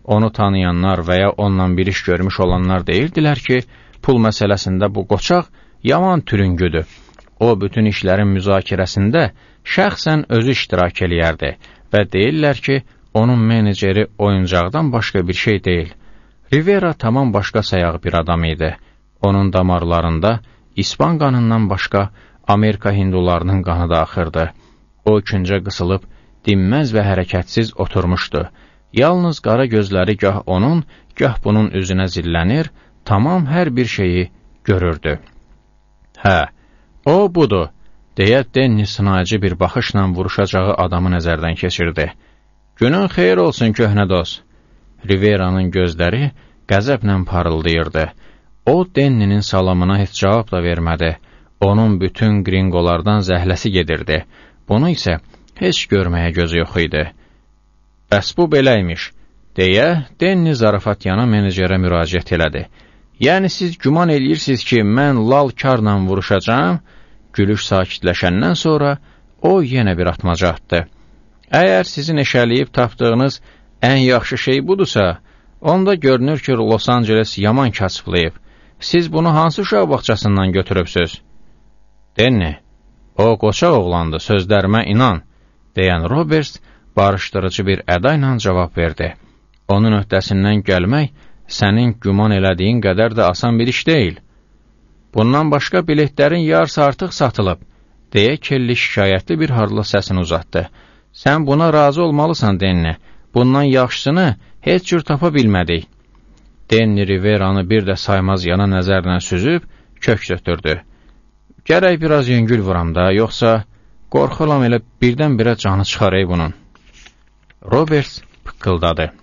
Onu tanıyanlar və ya ondan bir iş görmüş olanlar deyirdilər ki, pul məsələsində bu qoçaq yaman türüngüdür. O, bütün işlərin müzakirəsində şəxsən özü iştirak eləyərdi və deyirlər ki, onun meneceri oyuncaqdan başqa bir şey deyil. Rivera tamam başqa sayağı bir adam idi. Onun damarlarında İspan qanından başqa Amerika hindularının qanı da axırdı. O, küncə qısılıb, dinməz və hərəkətsiz oturmuşdu. Yalnız qara gözləri gah onun, gah bunun üzünə zillənir, tamam hər bir şeyi görürdü. Hə, o budur, deyə Denni sınayıcı bir baxışla vuruşacağı adamı nəzərdən keçirdi. Günün xeyir olsun, köhnə dost. Rivera'nın gözləri qəzəblə parıldayırdı. O, Denninin salamına heç cavab da vermədi. Onun bütün gringolardan zəhləsi gedirdi. Bunu isə heç görməyə gözü yox idi. Bəs bu beləymiş, deyə Denni zarafatyana menecerə müraciət elədi. Yəni siz güman eləyirsiniz ki, mən lal karla vuruşacağım? Gülüş sakitləşəndən sonra o yenə bir atmaca atdı. Əgər sizin eşəliyib tapdığınız ən yaxşı şey budursa, onda görünür ki, Los Angeles yaman kasıblayıb. Siz bunu hansı uşaq bağçasından götürübsüz? Denni, o qoçaq oğlandı, sözlərimə inan, deyən Roberts barışdırıcı bir əda ilə cavab verdi. Onun öhdəsindən gəlmək sənin güman elədiyin qədər də asan bir iş deyil. Bundan başqa biletlərin yarısı artıq satılıb, deyə Kelly şikayətli bir harla səsini uzatdı. Sən buna razı olmalısan, Denni. Bundan yaxşısını heç cür tapa bilmədik. Denni Rivera'nı bir də saymaz yana nəzərlə süzüb, kök götürdü. Gərək biraz yüngül vuram da, yoxsa qorxulam elə birdən-birə canı çıxarayı bunun. Roberts pıqqıldadı.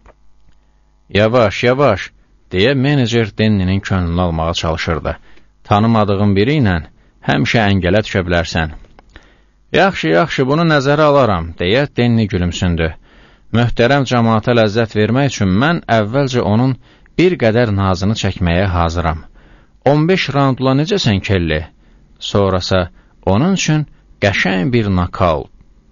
Yavaş, yavaş, deyə menecer Denninin könlünü almağa çalışırdı. Tanımadığın biri ilə həmişə əngələ düşə bilərsən. Yaxşı, yaxşı, bunu nəzərə alaram, deyə Denni gülümsündü. Möhtərəm cəmaata ləzzət vermək üçün mən əvvəlcə onun bir qədər nazını çəkməyə hazıram. on beş raundla necəsən, Kelly? Sonrasa onun üçün qəşəng bir nakaut.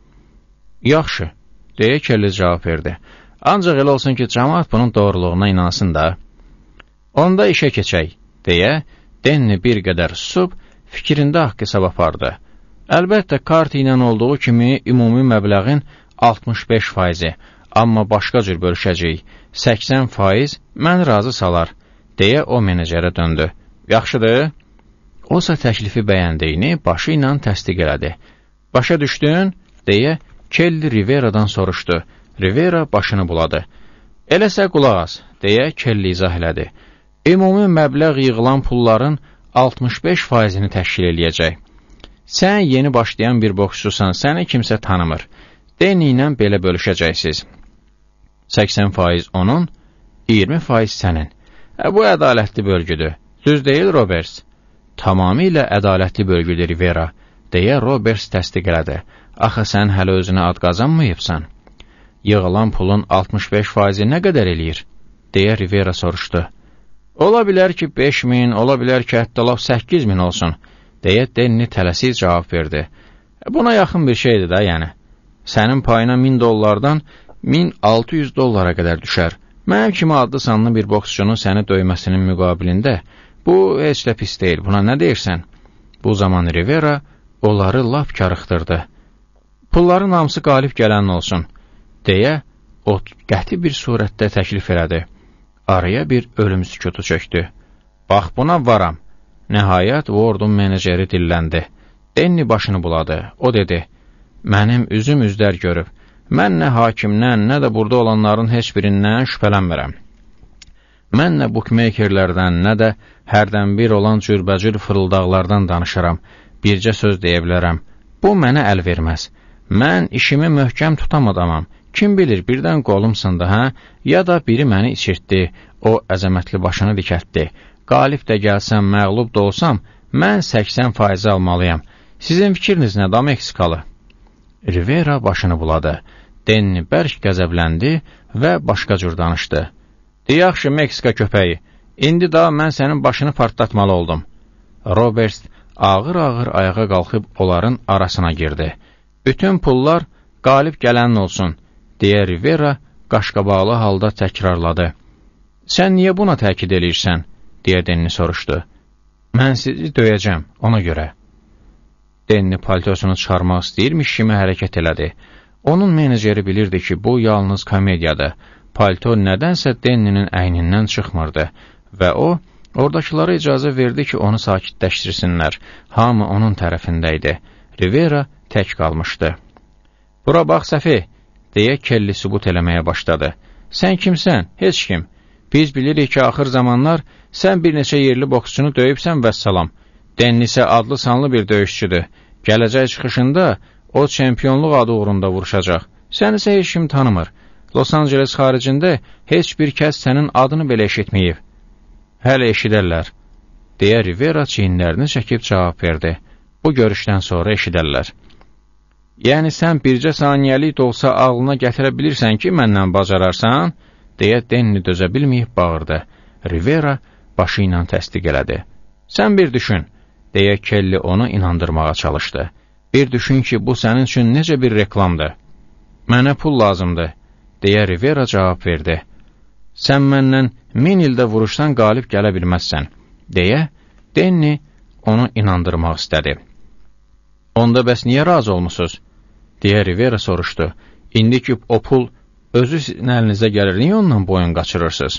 Yaxşı, deyə Kelly cavab verdi. Ancaq elə olsun ki, cəmaat bunun doğruluğuna inansın da. Onda işə keçək, deyə Denni bir qədər susub, fikrində haqq hesab apardı. Əlbəttə, kart ilə olduğu kimi ümumi məbləğin altmış beş faizi, amma başqa cür bölüşəcəyik. səksən faiz mən razı salar, deyə o menecerə döndü. Yaxşıdır? Osa təklifi bəyəndiyini başı ilə təsdiq elədi. Başa düşdün? Deyə Kelly Rivera'dan soruşdu. Rivera başını buladı. Eləsə qulaq as, deyə Kelly izah elədi. Ümumi məbləğ yığılan pulların altmış beş faizini təşkil eləyəcək. Sən yeni başlayan bir boksçusan, səni kimsə tanımır. Denni ilə belə bölüşəcəksiniz. səksən faiz onun, iyirmi faiz sənin. E, bu ədalətli bölgüdür. Düz deyil, Roberts? Tamamilə ədalətli bölgüdür, Rivera, deyə Roberts təsdiq elədi. Axı sən hələ özünə ad qazanmayıbsan. Yığılan pulun altmış beş faizi nə qədər eləyir? Deyə Rivera soruşdu. Ola bilər ki, beş min, ola bilər ki, hətta laf səkkiz min olsun, deyə Denni tələsik cavab verdi. E, buna yaxın bir şeydir də, yəni. Sənin payına min dollardan min altı yüz dollara qədər düşər. Mənim kimi adlı sanlı bir boksçunun səni döyməsinin müqabilində bu heç də pis deyil. Buna nə deyirsən? Bu zaman Rivera onları lap karıxdırdı. Pulların hamısı qalib gələn olsun, deyə o qəti bir surətdə təklif elədi. Araya bir ölüm sükutu çöktü. Bax, buna varam. Nəhayət, Ward'un meneceri dilləndi. Denni başını buladı. O dedi, mənim üzüm üzdər görüb. Mən nə hakimdən, nə də burada olanların heç birindən şübhələnmirəm. Mən nə bookmakerlərdən, nə də hərdən bir olan cürbəcür fırıldaqlardan danışıram. Bircə söz deyə bilərəm. Bu mənə əl verməz. Mən işimi möhkəm tutam adamam. Kim bilir, birdən qolum sındı, hə? Ya da biri məni içirtdi, o əzəmətli başını dikətdi. Qalib də gəlsəm, məğlub da olsam, mən səksən faiz almalıyam. Sizin fikriniz nədir, Meksikalı? Rivera başını buladı. Denni bərk qəzəbləndi və başqa cür danışdı. Yaxşı, Meksika köpəyi, indi daha mən sənin başını partlatmalı oldum. Roberts ağır-ağır ayağa qalxıb onların arasına girdi. Bütün pullar qalib gələn olsun, deyə Rivera qaşqabaqlı halda təkrarladı. Sən niyə buna təkid eləyirsən? Deyə Denni soruşdu. Mən sizi döyəcəm, ona görə. Denni paltosunu çıxarmaq istəyirmiş kimi hərəkət elədi. Onun meneceri bilirdi ki, bu yalnız komediyadır. Palto nədənsə Denninin əynindən çıxmırdı və o, oradakılara icazə verdi ki, onu sakitləşdirsinlər. Hamı onun tərəfində idi. Rivera tək qalmışdı. Bura bax, Səfi, deyə Kelly sübut eləməyə başladı. Sən kimsən? Heç kim. Biz bilirik ki, axır zamanlar sən bir neçə yerli boksçunu döyübsən və salam. Denni isə adlı sanlı bir döyüşçüdür. Gələcək çıxışında o çempionluq adı uğrunda vuruşacaq. Sən isə heç kim tanımır. Los Angeles xaricində heç bir kəs sənin adını belə eşitməyib. Hələ eşidərlər, deyə Rivera çiyinlərini çəkib cavab verdi. Bu görüşdən sonra eşidərlər. Yəni sən bircə saniyəlik də olsa ağlına gətirə bilirsən ki, məndən bacararsan, deyə Denni dözə bilməyib bağırdı. Rivera başı ilə təsdiq elədi. Sən bir düşün, deyə Kelly onu inandırmağa çalışdı. Bir düşün ki, bu sənin üçün necə bir reklamdır. Mənə pul lazımdır, deyə Rivera cavab verdi. Sən məndən min ildə vuruşdan qalib gələ bilməzsən, deyə Denni onu inandırmaq istədi. Onda bəs niyə razı olmusunuz? Deyə Rivera soruşdu. İndi ki, o pul özü sizin əlinizə gəlir, niyə ondan boyun qaçırırsınız?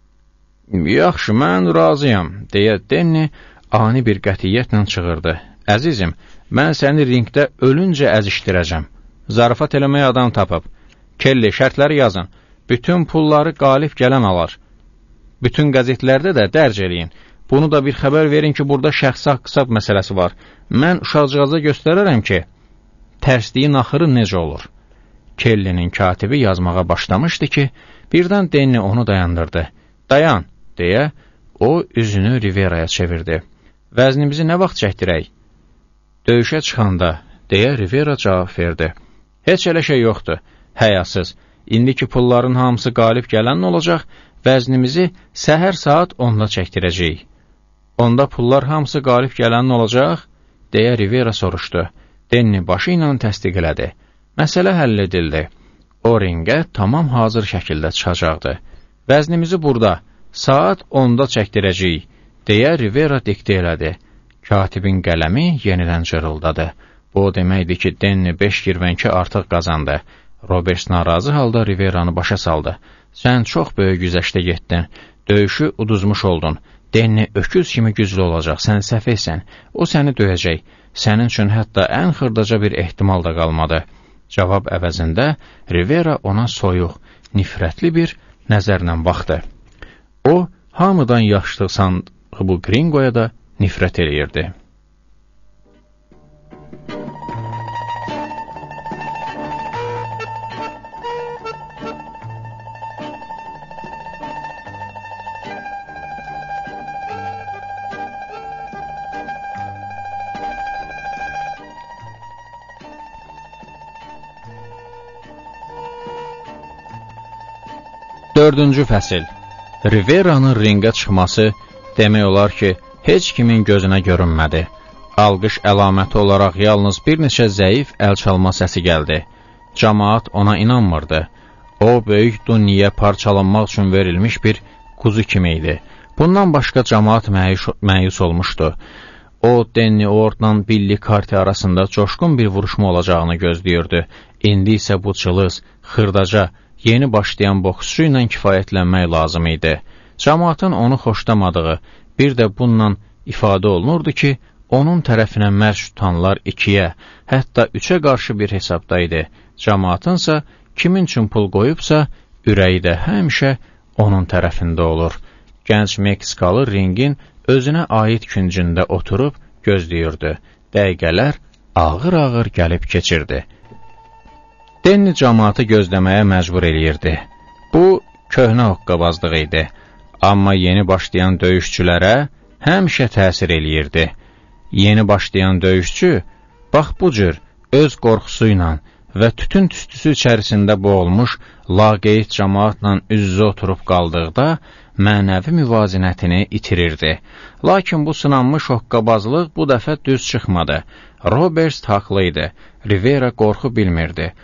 Yaxşı, mən razıyam, deyə Denni ani bir qətiyyətlə çığırdı. Əzizim, mən səni ringdə ölüncə əzişdirəcəm. Zarafat eləməyə adam tapıb. Kelly, şərtləri yazın. Bütün pulları qalib gələn alar. Bütün qəzetlərdə də dərc eləyin. Bunu da bir xəbər verin ki, burada şəxsi-qısab məsələsi var. Mən uşaqcığaza göstərərəm ki, tərsliyin axırı necə olur. Kelly'nin katibi yazmağa başlamışdı ki, birdən Denni onu dayandırdı. Dayan, deyə o üzünü Rivera'ya çevirdi. Vəznimizi nə vaxt çəkdirək? Döyüşə çıxanda, deyə Rivera cavab verdi. Heç elə şey yoxdur, həyasız. İndiki pulların hamısı qalib gələn olacaq, vəznimizi səhər saat onda çəkdirəcəyik. Onda pullar hamısı qalib gələn olacaq, deyə Rivera soruşdu. Denni başı ilə təsdiq elədi. Məsələ həll edildi. O ringə tamam hazır şəkildə çıxacaqdı. Vəznimizi burada, saat onda çəkdirəcəyik, deyə Rivera diktə elədi. Katibin qələmi yenidən cırıldadı. Bu o deməkdir ki, Denni beş girvənki artıq qazandı. Roberts narazı halda Rivera'nı başa saldı. Sən çox böyük güzəşdə getdin. Döyüşü uduzmuş oldun. Denni öküz kimi güclü olacaq. Sən səfeysən. O səni döyəcək. Sənin üçün hətta ən xırdaca bir ehtimal da qalmadı. Cavab əvəzində Rivera ona soyuq, nifrətli bir nəzərlə baxdı. O, hamıdan yaşlı sandığı bu Gringoya da nifrət eləyirdi. Dördüncü fəsil. Rivera'nın ringə çıxması demək olar ki, heç kimin gözünə görünmədi. Alqış əlaməti olaraq yalnız bir neçə zəif əl çalma səsi gəldi. Camaat ona inanmırdı. O, böyük dünyaya parçalanmaq üçün verilmiş bir quzu kimi idi. Bundan başqa camaat məyus, məyus olmuşdu. O, Denni Wardla Billy Carter arasında coşqun bir vuruşma olacağını gözləyirdi. İndi isə bu cılız, xırdaca, yeni başlayan boksçu ilə kifayətlənmək lazım idi. Camaatın onu xoşlamadığı, bir də bununla ifadə olunurdu ki, onun tərəfinə mərc tutanlar ikiyə, hətta üçə qarşı bir hesabda idi. Camaatınsa kimin üçün pul qoyubsa, ürəyi də həmişə onun tərəfində olur. Gənc Meksikalı ringin özünə aid küncündə oturub gözləyirdi. Dəqiqələr ağır-ağır gəlib keçirdi. Denni camaatı gözləməyə məcbur eləyirdi. Bu, köhnə hoqqabazlıq idi. Amma yeni başlayan döyüşçülərə həmişə təsir eləyirdi. Yeni başlayan döyüşçü, bax bu cür, öz qorxusu ilə və tütün tüstüsü içərisində boğulmuş, laqeyd camaatla üz-üzə oturub qaldıqda, mənəvi müvazinətini itirirdi. Lakin bu sınanmış hoqqabazlıq bu dəfə düz çıxmadı. Roberts haqlı idi. Rivera qorxu bilmirdi.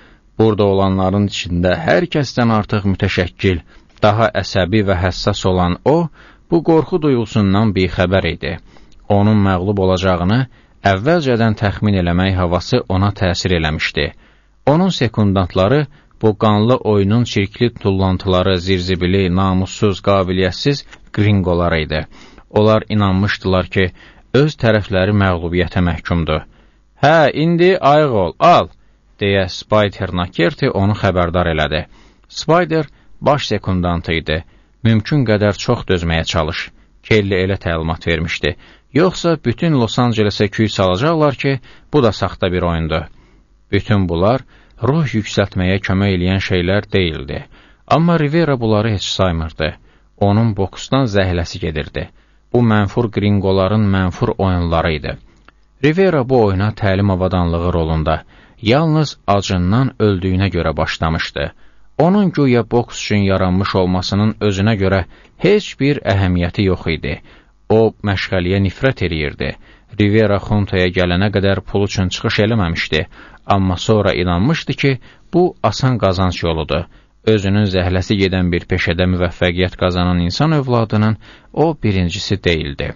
Burada olanların içində hər kəsdən artıq mütəşəkkil, daha əsəbi və həssas olan o, bu qorxu duyğusundan bixəbər idi. Onun məğlub olacağını əvvəlcədən təxmin eləmək havası ona təsir eləmişdi. Onun sekundantları bu qanlı oyunun çirkli tullantıları, zirzibili, namussuz, qabiliyyətsiz qrinqolar idi. Onlar inanmışdılar ki, öz tərəfləri məğlubiyyətə məhkumdur. Hə, indi ayıq ol, al, deyə Spider Nakerti onu xəbərdar elədi. Spider baş sekundantı idi. Mümkün qədər çox dözməyə çalış. Kelly elə təlimat vermişdi. Yoxsa bütün Los Angelesə küy salacaqlar ki, bu da saxta bir oyundur. Bütün bunlar ruh yüksəltməyə kömək eləyən şeylər deyildi. Amma Rivera bunları heç saymırdı. Onun boksdan zəhləsi gedirdi. Bu mənfur qrinqoların mənfur oyunları idi. Rivera bu oyuna təlim avadanlığı rolunda yalnız acından öldüyünə görə başlamışdı. Onun güya boks üçün yaranmış olmasının özünə görə heç bir əhəmiyyəti yox idi. O, məşğəliyə nifrət eləyirdi. Rivera Xuntaya gələnə qədər pul üçün çıxış eləməmişdi. Amma sonra inanmışdı ki, bu asan qazanc yoludur. Özünün zəhləsi gedən bir peşədə müvəffəqiyyət qazanan insan övladının o birincisi deyildi.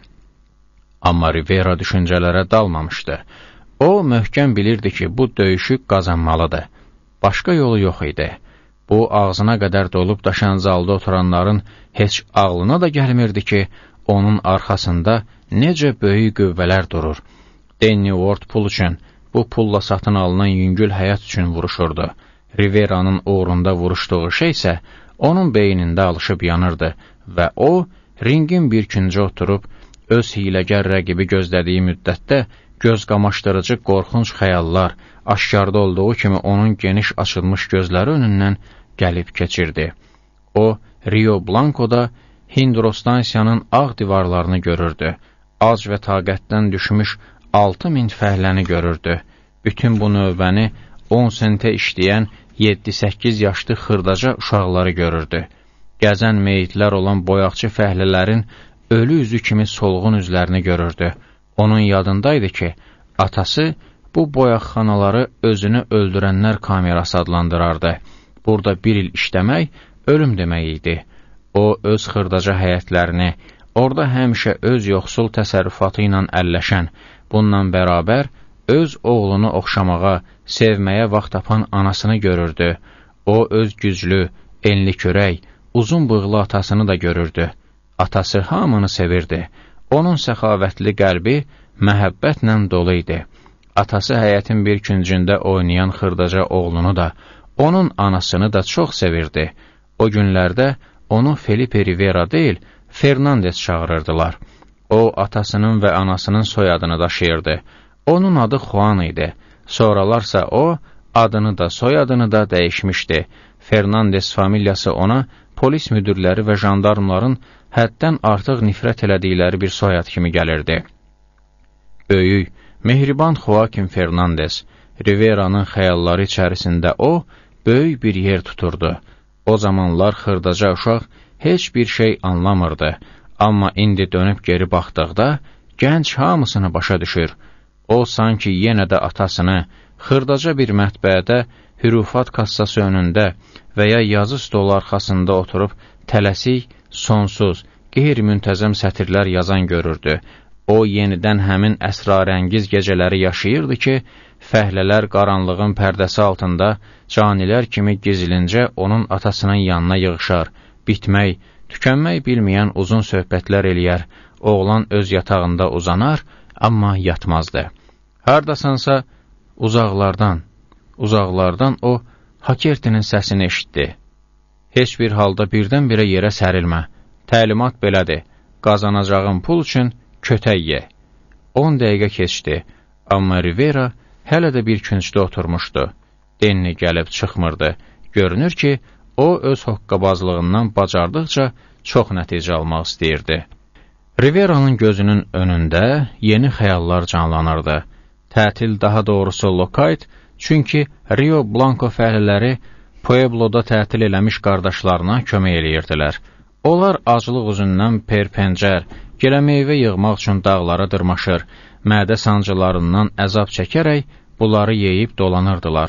Amma Rivera düşüncələrə dalmamışdı. O, möhkəm bilirdi ki, bu döyüşü qazanmalıdır. Başqa yolu yox idi. Bu, ağzına qədər dolub daşan zalda oturanların heç ağlına da gəlmirdi ki, onun arxasında necə böyük qüvvələr durur. Danny Ward pul üçün, bu pulla satın alınan yüngül həyat üçün vuruşurdu. Rivera'nın uğrunda vuruşduğu şey isə onun beynində alışıb yanırdı və o, ringin bir küncə oturub, öz hiləgər rəqibi gözlədiyi müddətdə göz qamaşdırıcı qorxunc xəyallar, aşkarda olduğu kimi onun geniş açılmış gözləri önündən gəlib keçirdi. O, Rio Blanco'da Hindrostansiyanın ağ divarlarını görürdü. Ac və taqətdən düşmüş altı min fəhləni görürdü. Bütün bu növbəni on sentə işləyən yeddi səkkiz yaşlı xırdaca uşaqları görürdü. Gəzən meyitlər olan boyaqçı fəhlələrin ölü üzü kimi solğun üzlərini görürdü. Onun yadındaydı ki, atası bu boyaqxanaları özünü öldürənlər kamerası adlandırardı. Burada bir il işləmək ölüm demək idi. O, öz xırdaca həyətlərini, orada həmişə öz yoxsul təsərrüfatı ilə əlləşən, bununla bərabər öz oğlunu oxşamağa, sevməyə vaxt tapan anasını görürdü. O, öz güclü, enli körək, uzun bığlı atasını da görürdü. Atası hamını sevirdi. Onun səxavətli qəlbi məhəbbətlə dolu idi. Atası həyətin bir küncündə oynayan xırdaca oğlunu da, onun anasını da çox sevirdi. O günlərdə onu Felipe Rivera deyil, Fernandez çağırırdılar. O, atasının və anasının soyadını daşıyırdı. Onun adı Juan idi. Sonralarsa o, adını da soyadını da dəyişmişdi. Fernandez familiyası ona polis müdürləri və jandarmların həddən artıq nifrət elədikləri bir soyad kimi gəlirdi. Böyük, mehriban Joaquin Fernandez, Rivera'nın xəyalları içərisində o, böyük bir yer tuturdu. O zamanlar xırdaca uşaq heç bir şey anlamırdı. Amma indi dönüb geri baxdıqda, gənc hamısını başa düşür. O, sanki yenə də atasını, xırdaca bir mətbəədə, hürufat kassası önündə və ya yazı stolu arxasında oturub, tələsik, sonsuz, qeyri-müntəzəm sətirlər yazan görürdü. O, yenidən həmin əsrarəngiz gecələri yaşayırdı ki, fəhlələr qaranlığın pərdəsi altında canilər kimi gizlincə onun atasının yanına yığışar, bitmək, tükənmək bilməyən uzun söhbətlər eləyər, oğlan öz yatağında uzanar, amma yatmazdı. Hardasansa uzaqlardan, uzaqlardan o, Hakertinin səsini eşitdi. Heç bir halda birdən-birə yerə sərilmə, təlimat belədir, qazanacağın pul üçün kötək ye. on dəqiqə keçdi, amma Rivera hələ də bir küncdə oturmuşdu. Danny gəlib çıxmırdı. Görünür ki, o öz hoqqabazlığından bacardıqca çox nəticə almaq istəyirdi. Rivera'nın gözünün önündə yeni xəyallar canlanırdı. Tətil, daha doğrusu lokayt, çünki Rio Blanco fəhlələri Pueblo'da tətil eləmiş qardaşlarına kömək eləyirdilər. Onlar aclıq üzündən perpəncər, gilə meyvə yığmaq üçün dağlara dırmaşır, mədə sancılarından əzab çəkərək bunları yeyib dolanırdılar.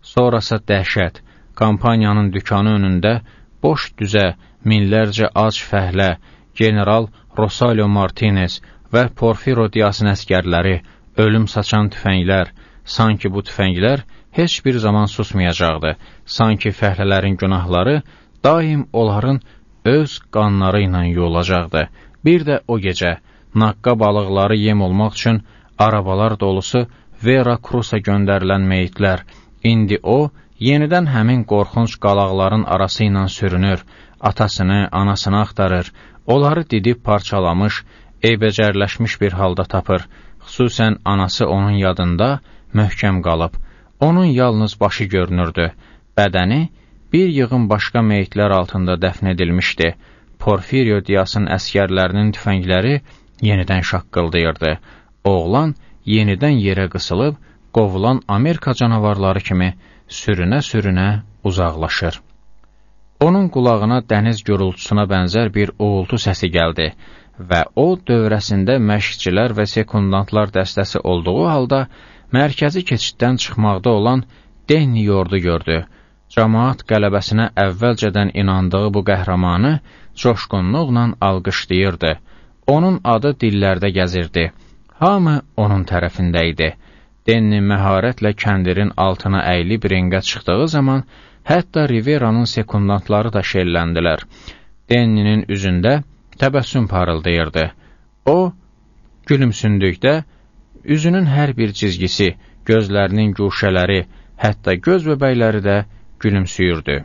Sonrasa dəhşət, kampaniyanın dükanı önündə boş düzə, minlərcə ac fəhlə, general Rosalio Martinez və Porfiro Diazın əskərləri, ölüm saçan tüfənglər, sanki bu tüfənglər heç bir zaman susmayacaqdı, sanki fəhlələrin günahları daim onların öz qanları ilə yuyulacaqdı. Bir də o gecə, naqqa balıqları yem olmaq üçün arabalar dolusu Vera Cruz'a göndərilən meyitlər, indi o, yenidən həmin qorxunc qalaqların arası ilə sürünür, atasını, anasını axtarır, onları didib parçalamış, eybəcərləşmiş bir halda tapır. Xüsusən anası onun yadında möhkəm qalıb. Onun yalnız başı görünürdü. Bədəni bir yığın başqa meyitlər altında dəfn edilmişdi. Porfirio Diazın əskərlərinin tüfəngləri yenidən şaqqıldayırdı. Oğlan yenidən yerə qısılıb, qovulan Amerika canavarları kimi sürünə-sürünə uzaqlaşır. Onun qulağına dəniz gürültüsuna bənzər bir uğultu səsi gəldi və o, dövrəsində məşqçilər və sekundantlar dəstəsi olduğu halda mərkəzi keçiddən çıxmaqda olan Denni Yordu gördü. Camaat qələbəsinə əvvəlcədən inandığı bu qəhrəmanı coşqunluqla alqışlayırdı. Onun adı dillərdə gəzirdi. Hamı onun tərəfində idi. Denni məharətlə kəndirin altına əyilib ringə çıxdığı zaman hətta Rivera'nın sekundantları da şelləndilər. Denninin üzündə təbəssüm parıldayırdı. O, gülümsündükdə, üzünün hər bir cizgisi, gözlərinin guşələri, hətta göz bəbəkləri də gülümsüyürdü.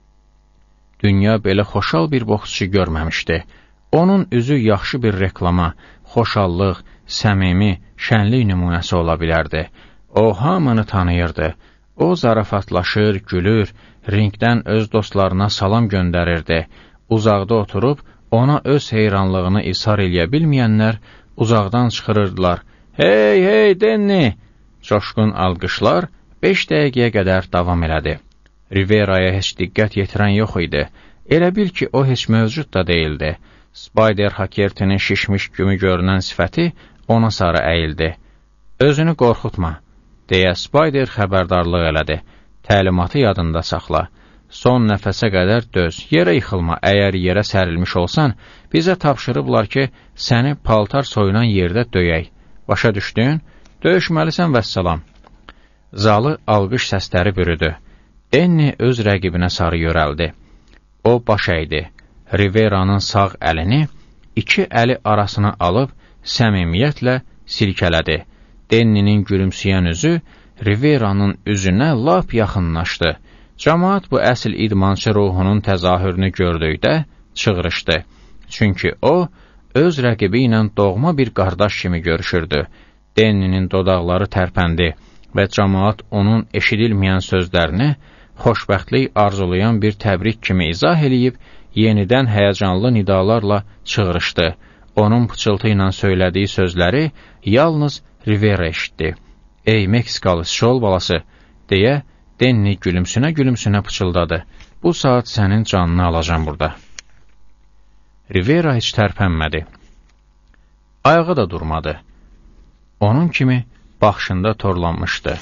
Dünya belə xoşal bir boksçu görməmişdi. Onun üzü yaxşı bir reklama, xoşallıq, səmimi, şənlik nümunəsi ola bilərdi. O, hamını tanıyırdı. O, zarafatlaşır, gülür, ringdən öz dostlarına salam göndərirdi. Uzaqda oturub, ona öz heyranlığını ishar eləyə bilməyənlər uzaqdan çıxırırdılar. Hey, hey, Denni! Coşqun alqışlar beş dəqiqəyə qədər davam elədi. Rivera'ya heç diqqət yetirən yox idi. Elə bil ki, o heç mövcud da deyildi. Spider Hakertinin şişmiş kimi görünən sifəti ona sarı əyildi. Özünü qorxutma, deyə Spider xəbərdarlıq elədi. Təlimatı yadında saxla. Son nəfəsə qədər döz, yerə yıxılma. Əgər yerə sərilmiş olsan, bizə tapşırıblar ki, səni paltar soyunan yerdə döyək. Başa düşdün? Döyüşməlisən vəssalam. Zalı alqış səsləri bürüdü. Denni öz rəqibinə sarı yörəldi. O baş əydi. Rivera'nın sağ əlini iki əli arasına alıb səmimiyyətlə silkələdi. Denninin gülümsəyən üzü Rivera'nın üzünə lap yaxınlaşdı. Camaat bu əsl idmançı ruhunun təzahürünü gördükdə çığırışdı. Çünki o, öz rəqibi ilə doğma bir qardaş kimi görüşürdü. Denninin dodaqları tərpəndi və camaat onun eşidilməyən sözlərini xoşbəxtlik arzulayan bir təbrik kimi izah eləyib, yenidən həyəcanlı nidalarla çığırışdı. Onun pıçıltı ilə söylədiyi sözləri yalnız Rivera eşitdi. Ey Meksikalı şol balası, deyə Denni gülümsünə-gülümsünə pıçıldadı. Bu saat sənin canını alacam burada. Rivera heç tərpənmədi. Ayağı da durmadı. Onun kimi baxışında torlanmışdı.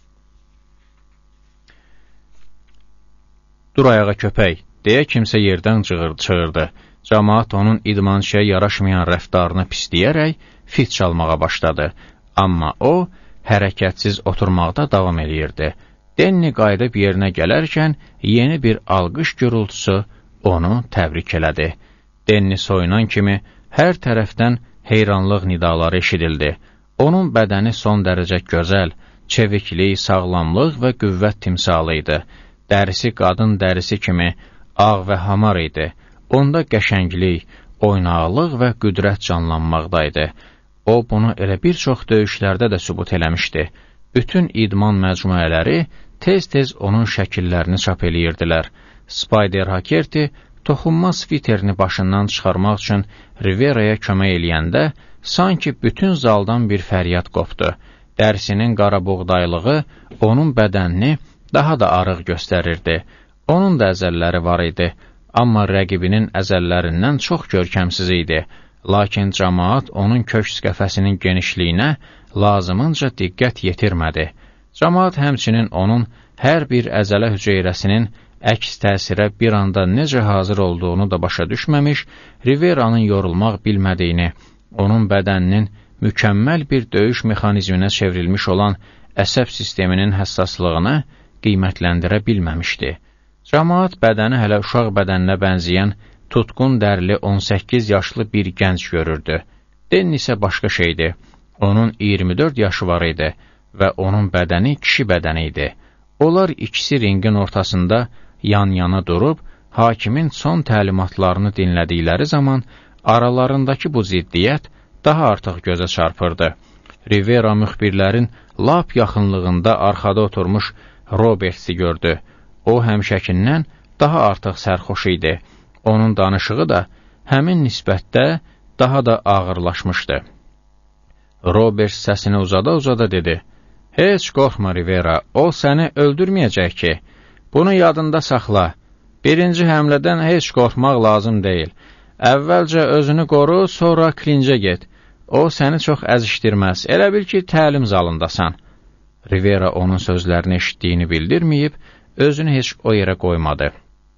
Dur ayağa köpək, deyə kimsə yerdən çığırdı. Camaat onun idmançıya yaraşmayan rəftarını pisləyərək fit çalmağa başladı. Amma o, hərəkətsiz oturmaqda davam eləyirdi. Denni qayıdıb yerinə gələrkən yeni bir alqış gürültüsü onu təbrik elədi. Denni soyunan kimi hər tərəfdən heyranlıq nidaları eşidildi. Onun bədəni son dərəcə gözəl, çeviklik, sağlamlıq və qüvvət timsalı idi. Dərisi qadın dərisi kimi ağ və hamar idi. Onda qəşənglik, oynaqlıq və qüdrət canlanmaqdaydı. O, bunu elə bir çox döyüşlərdə də sübut eləmişdi. Bütün idman məcmuələri tez-tez onun şəkillərini çap eləyirdilər. Spider Hakerti toxunmaz sviterini başından çıxarmaq üçün Rivera'ya kömək eləyəndə sanki bütün zaldan bir fəryad qopdu. Dərsinin qara buğdaylığı onun bədənini daha da arıq göstərirdi. Onun da əzəlləri var idi, amma rəqibinin əzəllərindən çox görkəmsiz idi. Lakin camaat onun köks qəfəsinin genişliyinə lazımınca diqqət yetirmədi. Cəmaat həmçinin onun hər bir əzələ hüceyrəsinin əks təsirə bir anda necə hazır olduğunu da başa düşməmiş, Rivera'nın yorulmaq bilmədiyini, onun bədəninin mükəmməl bir döyüş mexanizminə çevrilmiş olan əsəb sisteminin həssaslığını qiymətləndirə bilməmişdi. Cəmaat bədəni hələ uşaq bədəninə bənzəyən tutqun dərli on səkkiz yaşlı bir gənc görürdü. Denni isə başqa şeydi. Onun iyirmi dörd yaşı var idi və onun bədəni kişi bədəni idi. Onlar ikisi ringin ortasında yan-yana durub, hakimin son təlimatlarını dinlədikləri zaman aralarındakı bu ziddiyyət daha artıq gözə çarpırdı. Rivera müxbirlərin lap yaxınlığında arxada oturmuş Robertsi gördü. O həmişəkindən daha artıq sərxoş idi. Onun danışığı da həmin nisbətdə daha da ağırlaşmışdı. Robert səsini uzada-uzada dedi: "Heç qorxma Rivera, o səni öldürməyəcək ki. Bunu yadında saxla. Birinci həmlədən heç qorxmaq lazım deyil. Əvvəlcə özünü qoru, sonra klincə get. O səni çox əzişdirməz. Elə bil ki, təlim zalındasan." Rivera onun sözlərini eşitdiyini bildirməyib, özünü heç o yerə qoymadı.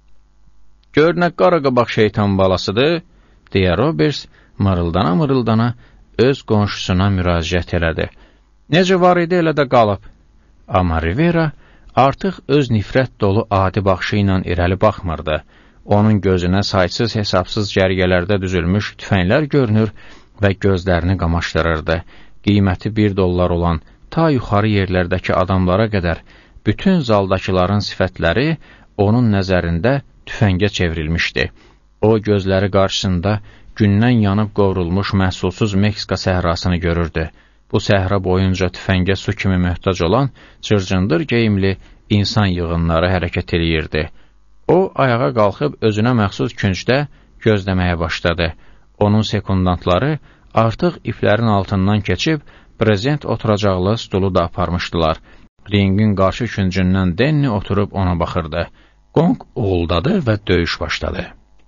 "Gör nə qaraqabaq şeytan balasıdır," deyə Roberts mırıldana-mırıldana öz qonşusuna müraciət elədi. "Necə var idi, elə də qalıb." Amma Rivera artıq öz nifrət dolu adi baxışı ilə irəli baxmırdı. Onun gözünə saysız hesabsız cərgələrdə düzülmüş tüfənglər görünür və gözlərini qamaşdırırdı. Qiyməti bir dollar olan ta yuxarı yerlərdəki adamlara qədər bütün zaldakıların sifətləri onun nəzərində tüfəngə çevrilmişdi. O, gözləri qarşısında gündən yanıb qovrulmuş məhsulsuz Meksika səhrasını görürdü. Bu səhra boyunca tüfəngə su kimi möhtac olan cırcındır geyimli insan yığınları hərəkət eləyirdi. O, ayağa qalxıb özünə məxsus küncdə gözləməyə başladı. Onun sekundantları artıq iplərin altından keçib prezident oturacaqlı stulu da aparmışdılar. Ringin qarşı küncündən Denni oturub ona baxırdı. Qong uğuldadı və döyüş başladı.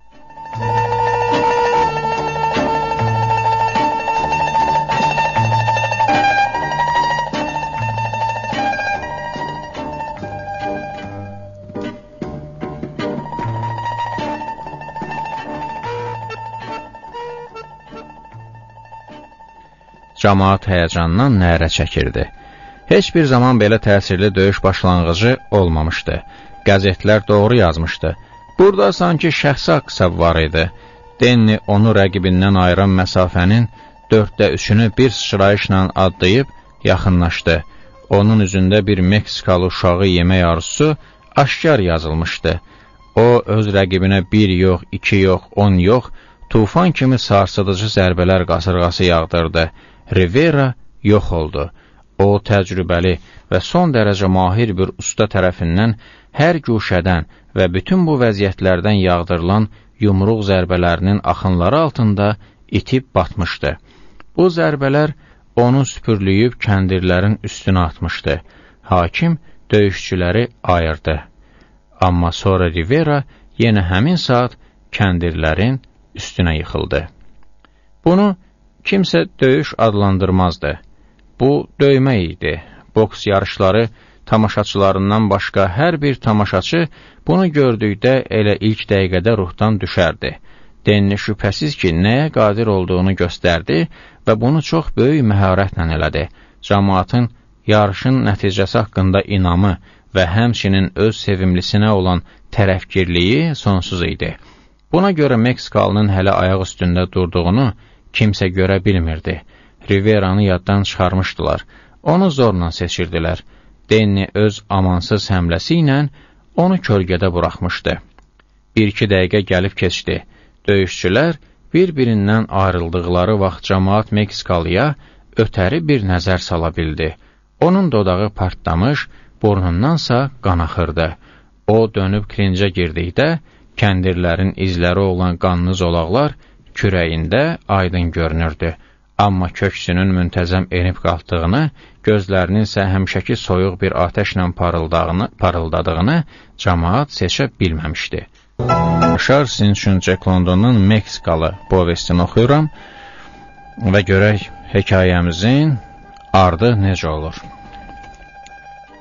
Cəmaat həyəcandan nərə çəkirdi. Heç bir zaman belə təsirli döyüş başlanğıcı olmamışdı. Qəzetlər doğru yazmışdı. Burada sanki şəxsi haqq var idi. Denni onu rəqibindən ayıran məsafənin dörddə üçünü bir sıçrayışla adlayıb yaxınlaşdı. Onun üzündə bir Meksikalı uşağı yemək arzusu aşkar yazılmışdı. O, öz rəqibinə bir yox, iki yox, on yox, tufan kimi sarsıdıcı zərbələr qasırğası yağdırdı. Rivera yox oldu. O, təcrübəli və son dərəcə mahir bir usta tərəfindən hər guşədən və bütün bu vəziyyətlərdən yağdırılan yumruq zərbələrinin axınları altında itib batmışdı. Bu zərbələr onu süpürlüyüb kəndirlərin üstünə atmışdı. Hakim döyüşçüləri ayırdı. Amma sonra Rivera yenə həmin saat kəndirlərin üstünə yıxıldı. Bunu kimsə döyüş adlandırmazdı. Bu döymə idi. Boks yarışları tamaşaçılarından başqa hər bir tamaşaçı bunu gördükdə elə ilk dəqiqədə ruhdan düşərdi. Denni şübhəsiz ki, nəyə qadir olduğunu göstərdi və bunu çox böyük məharətlə elədi. Cəmaatın yarışın nəticəsi haqqında inamı və həmçinin öz sevimlisinə olan tərəfgirliyi sonsuz idi. Buna görə Meksikalının hələ ayaq üstündə durduğunu kimsə görə bilmirdi. Rivera'nı yaddan çıxarmışdılar. Onu zorla seçirdilər. Denni öz amansız həmləsi ilə onu kölgədə buraxmışdı. Bir-iki dəqiqə gəlib keçdi. Döyüşçülər bir-birindən ayrıldıqları vaxt cəmaat Meksikalıya ötəri bir nəzər sala bildi. Onun dodağı partlamış, burnundansa qan axırdı. O dönüb klincə girdikdə, kəndirlərin izləri olan qanlı zolaqlar kürəyində aydın görünürdü. Amma köksünün müntəzəm enib qalxdığını, gözlərinin isə həmişəki soyuq bir atəşlə parıldadığını cəmaat seçə bilməmişdi. Şar sizin üçün Jack Londonun Meksikalı povestini oxuyuram və görək hekayəmizin ardı necə olur.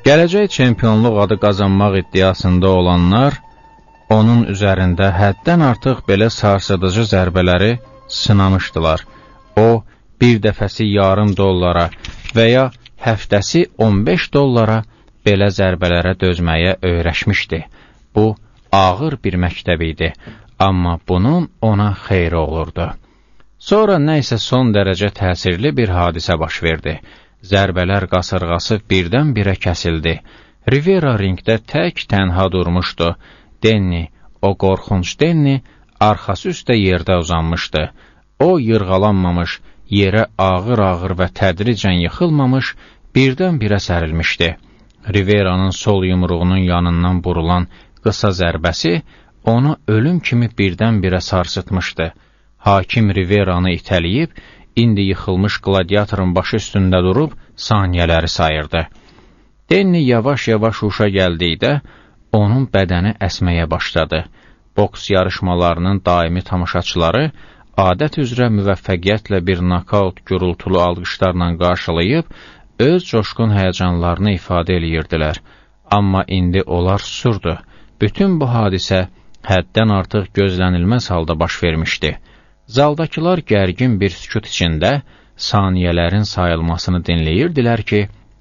Gələcək çempionluq adı qazanmaq iddiasında olanlar onun üzərində həddən artıq belə sarsıdıcı zərbələri sınamışdılar. O, bir dəfəsi yarım dollara və ya həftəsi on beş dollara belə zərbələrə dözməyə öyrəşmişdi. Bu, ağır bir məktəb idi, amma bunun ona xeyri olurdu. Sonra nə isə son dərəcə təsirli bir hadisə baş verdi. Zərbələr qasırğası birdən-birə kəsildi. Rivera ringdə tək tənha durmuşdu. Denni, o qorxunc Denni, arxası üstə yerdə uzanmışdı. O, yırğalanmamış, yerə ağır-ağır və tədricən yıxılmamış, birdən-birə sərilmişdi. Rivera'nın sol yumruğunun yanından vurulan qısa zərbəsi onu ölüm kimi birdən-birə sarsıtmışdı. Hakim Rivera'nı itələyib, indi yıxılmış gladiatorun başı üstündə durub saniyələri sayırdı. Denni yavaş-yavaş huşa gəldikdə, onun bədəni əsməyə başladı. Boks yarışmalarının daimi tamaşaçıları adət üzrə müvəffəqiyyətlə bir nokaut gürültülü alqışlarla qarşılayıb, öz coşqun həyəcanlarını ifadə eləyirdilər. Amma indi onlar susurdu. Bütün bu hadisə həddən artıq gözlənilməz halda baş vermişdi. Zaldakılar gərgin bir sükut içində saniyələrin sayılmasını dinləyirdilər ki,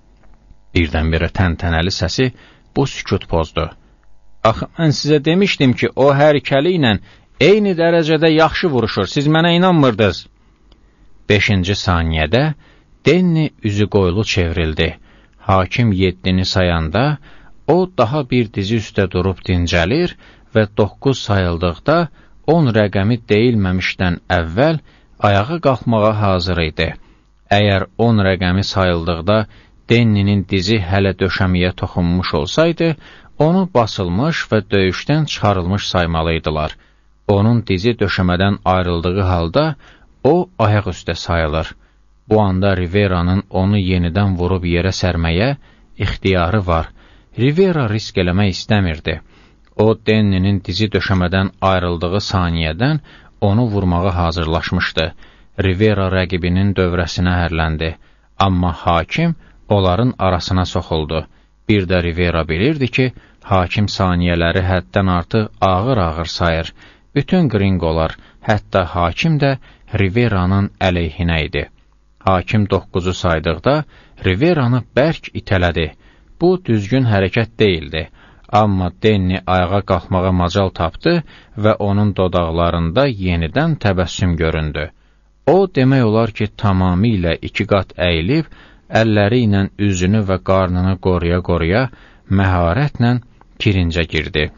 birdən-birə təntənəli səsi bu sükut pozdu. Axı, mən sizə demişdim ki, o hər kəli ilə eyni dərəcədə yaxşı vuruşur, siz mənə inanmırdınız. Beşinci saniyədə Denni üzü qoyulu çevrildi. Hakim yeddini sayanda, o daha bir dizi üstə durub dincəlir və doqquz sayıldıqda on rəqəmi deyilməmişdən əvvəl ayağa qalxmağa hazır idi. Əgər on rəqəmi sayıldıqda Denninin dizi hələ döşəməyə toxunmuş olsaydı, onu basılmış və döyüşdən çıxarılmış saymalıydılar. Onun dizi döşəmədən ayrıldığı halda o ayaq üstə sayılır. Bu anda Rivera'nın onu yenidən vurub yerə sərməyə ixtiyarı var. Rivera risk eləmək istəmirdi. O, Denninin dizi döşəmədən ayrıldığı saniyədən onu vurmağa hazırlaşmışdı. Rivera rəqibinin dövrəsinə hərləndi. Amma hakim onların arasına soxuldu. Bir də Rivera bilirdi ki, hakim saniyələri həddən artıq ağır-ağır sayır. Bütün qrinqolar, hətta hakim də Rivera'nın əleyhinə idi. Hakim doqquzu saydıqda Rivera'nı bərk itələdi. Bu, düzgün hərəkət deyildi. Amma Denni ayağa qalxmağa macal tapdı və onun dodaqlarında yenidən təbəssüm göründü. O, demək olar ki, tamamilə iki qat əyilib, əlləri ilə üzünü və qarnını qoruya-qoruya məharətlə kirincə girdi.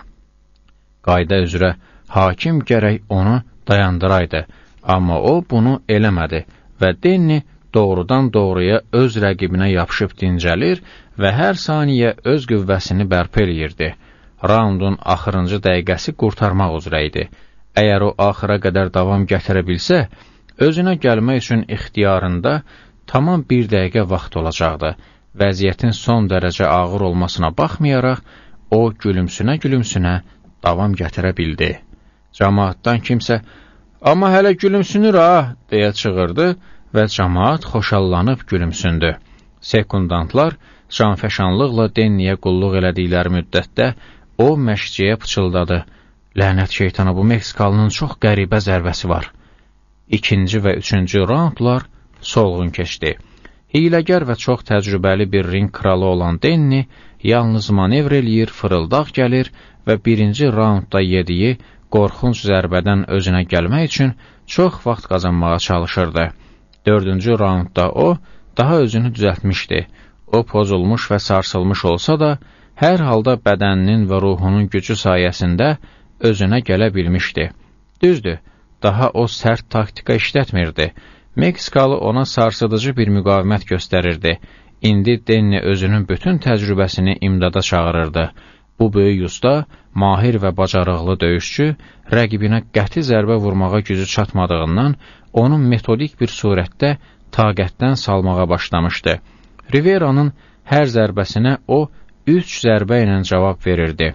Qayda üzrə hakim gərək onu dayandıraydı, amma o bunu eləmədi və Denni doğrudan doğruya öz rəqibinə yapışıb dincəlir və hər saniyə öz qüvvəsini bərpa eləyirdi. Raundun axırıncı dəqiqəsi qurtarmaq üzrə idi. Əgər o axıra qədər davam gətirə bilsə, özünə gəlmək üçün ixtiyarında tamam bir dəqiqə vaxt olacaqdı. Vəziyyətin son dərəcə ağır olmasına baxmayaraq, o gülümsünə-gülümsünə davam gətirə bildi. Cəmaatdan kimsə, amma hələ gülümsünür ha, deyə çığırdı və cəmaat xoşallanıb gülümsündü. Sekundantlar canfəşanlıqla Denniyə qulluq elədikləri müddətdə o məşqçiyə pıçıldadı. Lənət şeytana, bu Meksikalının çox qəribə zərbəsi var. İkinci və üçüncü raundlar solğun keçdi. Hiləgər və çox təcrübəli bir ring kralı olan Denni yalnız manevr eləyir, fırıldaq gəlir və birinci raundda yediyi qorxunc zərbədən özünə gəlmək üçün çox vaxt qazanmağa çalışırdı. Dördüncü raundda o, daha özünü düzəltmişdi. O, pozulmuş və sarsılmış olsa da, hər halda bədəninin və ruhunun gücü sayəsində özünə gələ bilmişdi. Düzdür, daha o sərt taktika işlətmirdi. Meksikalı ona sarsıdıcı bir müqavimət göstərirdi. İndi Denni özünün bütün təcrübəsini imdada çağırırdı. Bu böyük usta, mahir və bacarıqlı döyüşçü, rəqibinə qəti zərbə vurmağa gücü çatmadığından, onun metodik bir surətdə taqətdən salmağa başlamışdı. Rivera'nın hər zərbəsinə o, üç zərbə ilə cavab verirdi.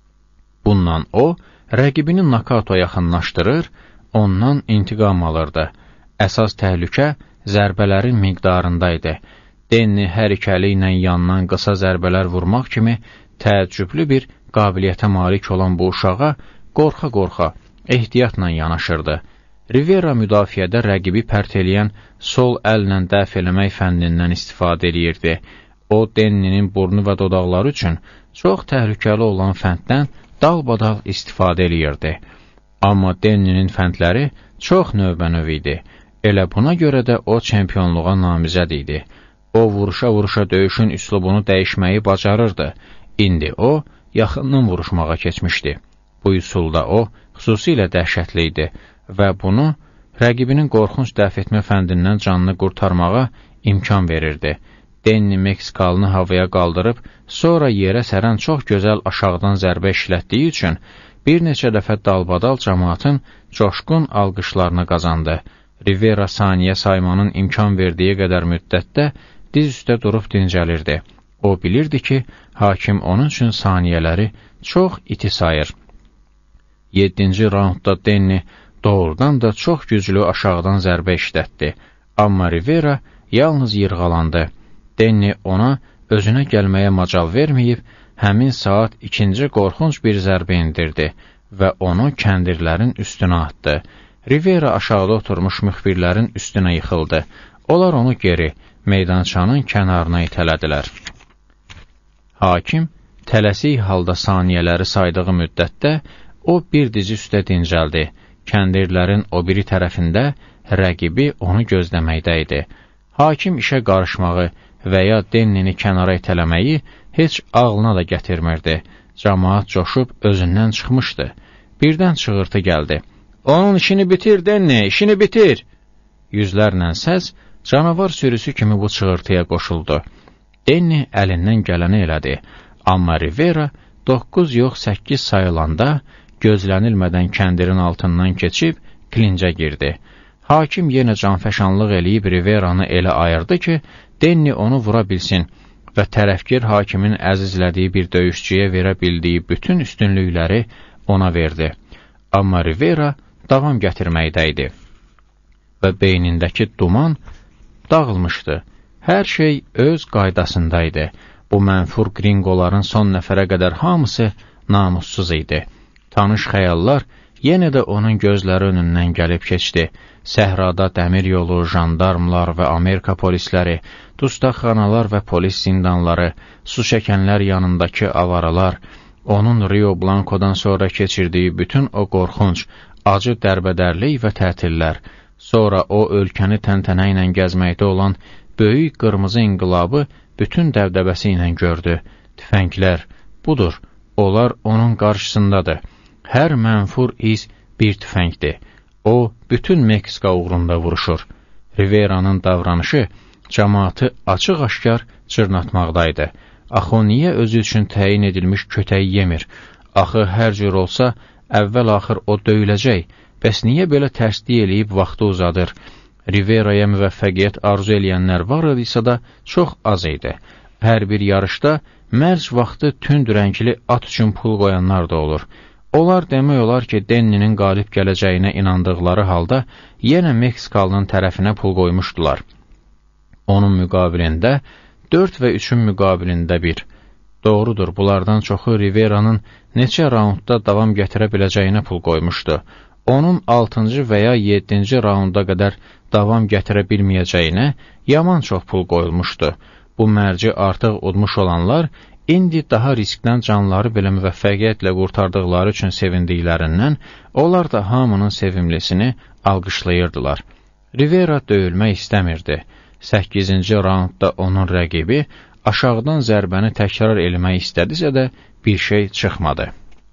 Bundan o, rəqibini nakauta yaxınlaşdırır, ondan intiqam alırdı. Əsas təhlükə zərbələrin miqdarında idi. Denni hər iki əli ilə yandan qısa zərbələr vurmaq kimi təəccüblü bir qabiliyyətə malik olan bu uşağa qorxa-qorxa, ehtiyatla yanaşırdı. Rivera müdafiədə rəqibi pərt eləyən sol əllə dəf eləmək fənnindən istifadə edirdi. O, Denninin burnu və dodaqları üçün çox təhlükəli olan fənddən dalbadal istifadə edirdi. Amma Denninin fəndləri çox növbənöv idi. Elə buna görə də o çempionluğa namizəd idi. O, vuruşa-vuruşa döyüşün üslubunu dəyişməyi bacarırdı. İndi o, yaxından vuruşmağa keçmişdi. Bu üsulda o, xüsusilə dəhşətli idi və bunu rəqibinin qorxunc dəf etmə fəndindən canını qurtarmağa imkan verirdi. Denni Meksikalını havaya qaldırıb, sonra yerə sərən çox gözəl aşağıdan zərbə işlətdiyi üçün bir neçə dəfə dalbadal cəmaatın coşqun alqışlarını qazandı. Rivera saniyə saymanın imkan verdiyi qədər müddətdə diz üstə durub dincəlirdi. O bilirdi ki, hakim onun üçün saniyələri çox iti sayır. Yeddinci raundda Denni doğrudan da çox güclü aşağıdan zərbə işlətdi. Amma Rivera yalnız yırğalandı. Denni ona özünə gəlməyə macal verməyib, həmin saat ikinci qorxunc bir zərbə indirdi və onu kəndirlərin üstünə atdı. Rivera aşağıda oturmuş müxbirlərin üstünə yıxıldı. Onlar onu geri, meydançanın kənarına itələdilər. Hakim tələsik halda saniyələri saydığı müddətdə o bir dizi üstə dincəldi. Kəndirlərin o biri tərəfində rəqibi onu gözləməkdə idi. Hakim işə qarışmağı və ya Dennini kənara itələməyi heç ağlına da gətirmirdi. Camaat coşub özündən çıxmışdı. Birdən çığırtı gəldi. Onun işini bitir, Denni, işini bitir! Yüzlərlə səs canavar sürüsü kimi bu çığırtıya qoşuldu. Denni əlindən gələni elədi. Amma Rivera doqquz yox səkkiz sayılanda gözlənilmədən kəndirin altından keçib klincə girdi. Hakim yenə canfəşanlıq eləyib Riveranı elə ayırdı ki, Denni onu vura bilsin və tərəfgir hakimin əzizlədiyi bir döyüşçüyə verə bildiyi bütün üstünlükləri ona verdi. Amma Rivera davam gətirməkdə idi və beynindəki duman dağılmışdı. Hər şey öz qaydasında idi. Bu mənfur gringoların son nəfərə qədər hamısı namussuz idi. Tanış xəyallar yenə də onun gözləri önündən gəlib keçdi. Səhrada dəmir yolu, jandarmlar və Amerika polisləri, dustaqxanalar və polis zindanları, su çəkənlər yanındakı avaralar, onun Rio Blanco'dan sonra keçirdiyi bütün o qorxunc, acı dərbədərlik və tətillər, sonra o ölkəni təntənə ilə gəzməkdə olan böyük qırmızı inqilabı bütün dəbdəbəsi ilə gördü. Tüfənglər, budur, onlar onun qarşısındadır. Hər mənfur iz bir tüfəngdir. O, bütün Meksika uğrunda vuruşur. Rivera'nın davranışı cəmaatı açıq-aşkar çırnatmaqdaydı. Axı o niyə özü üçün təyin edilmiş kötəyi yemir? Axı hər cür olsa, əvvəl-axır o döyüləcək. Bəs niyə belə tərslik eləyib vaxtı uzadır? Rivera'ya müvəffəqiyyət arzu eləyənlər var idisə da çox az idi. Hər bir yarışda mərc vaxtı tünd rəngli at üçün pul qoyanlar da olur. Onlar demək olar ki, Denninin qalib gələcəyinə inandıqları halda yenə Meksikalının tərəfinə pul qoymuşdular. Onun müqabilində dörd və üçün müqabilində bir. Doğrudur, bunlardan çoxu Rivera'nın neçə raundda davam gətirə biləcəyinə pul qoymuşdu. Onun altıncı və ya yeddinci raunda qədər davam gətirə bilməyəcəyinə yaman çox pul qoyulmuşdu. Bu mərci artıq udmuş olanlar indi daha riskdən canları belə müvəffəqiyyətlə qurtardıqları üçün sevindiklərindən onlar da hamının sevimlisini alqışlayırdılar. Rivera döyülmək istəmirdi. səkkizinci raundda onun rəqibi aşağıdan zərbəni təkrar eləmək istədisə də bir şey çıxmadı.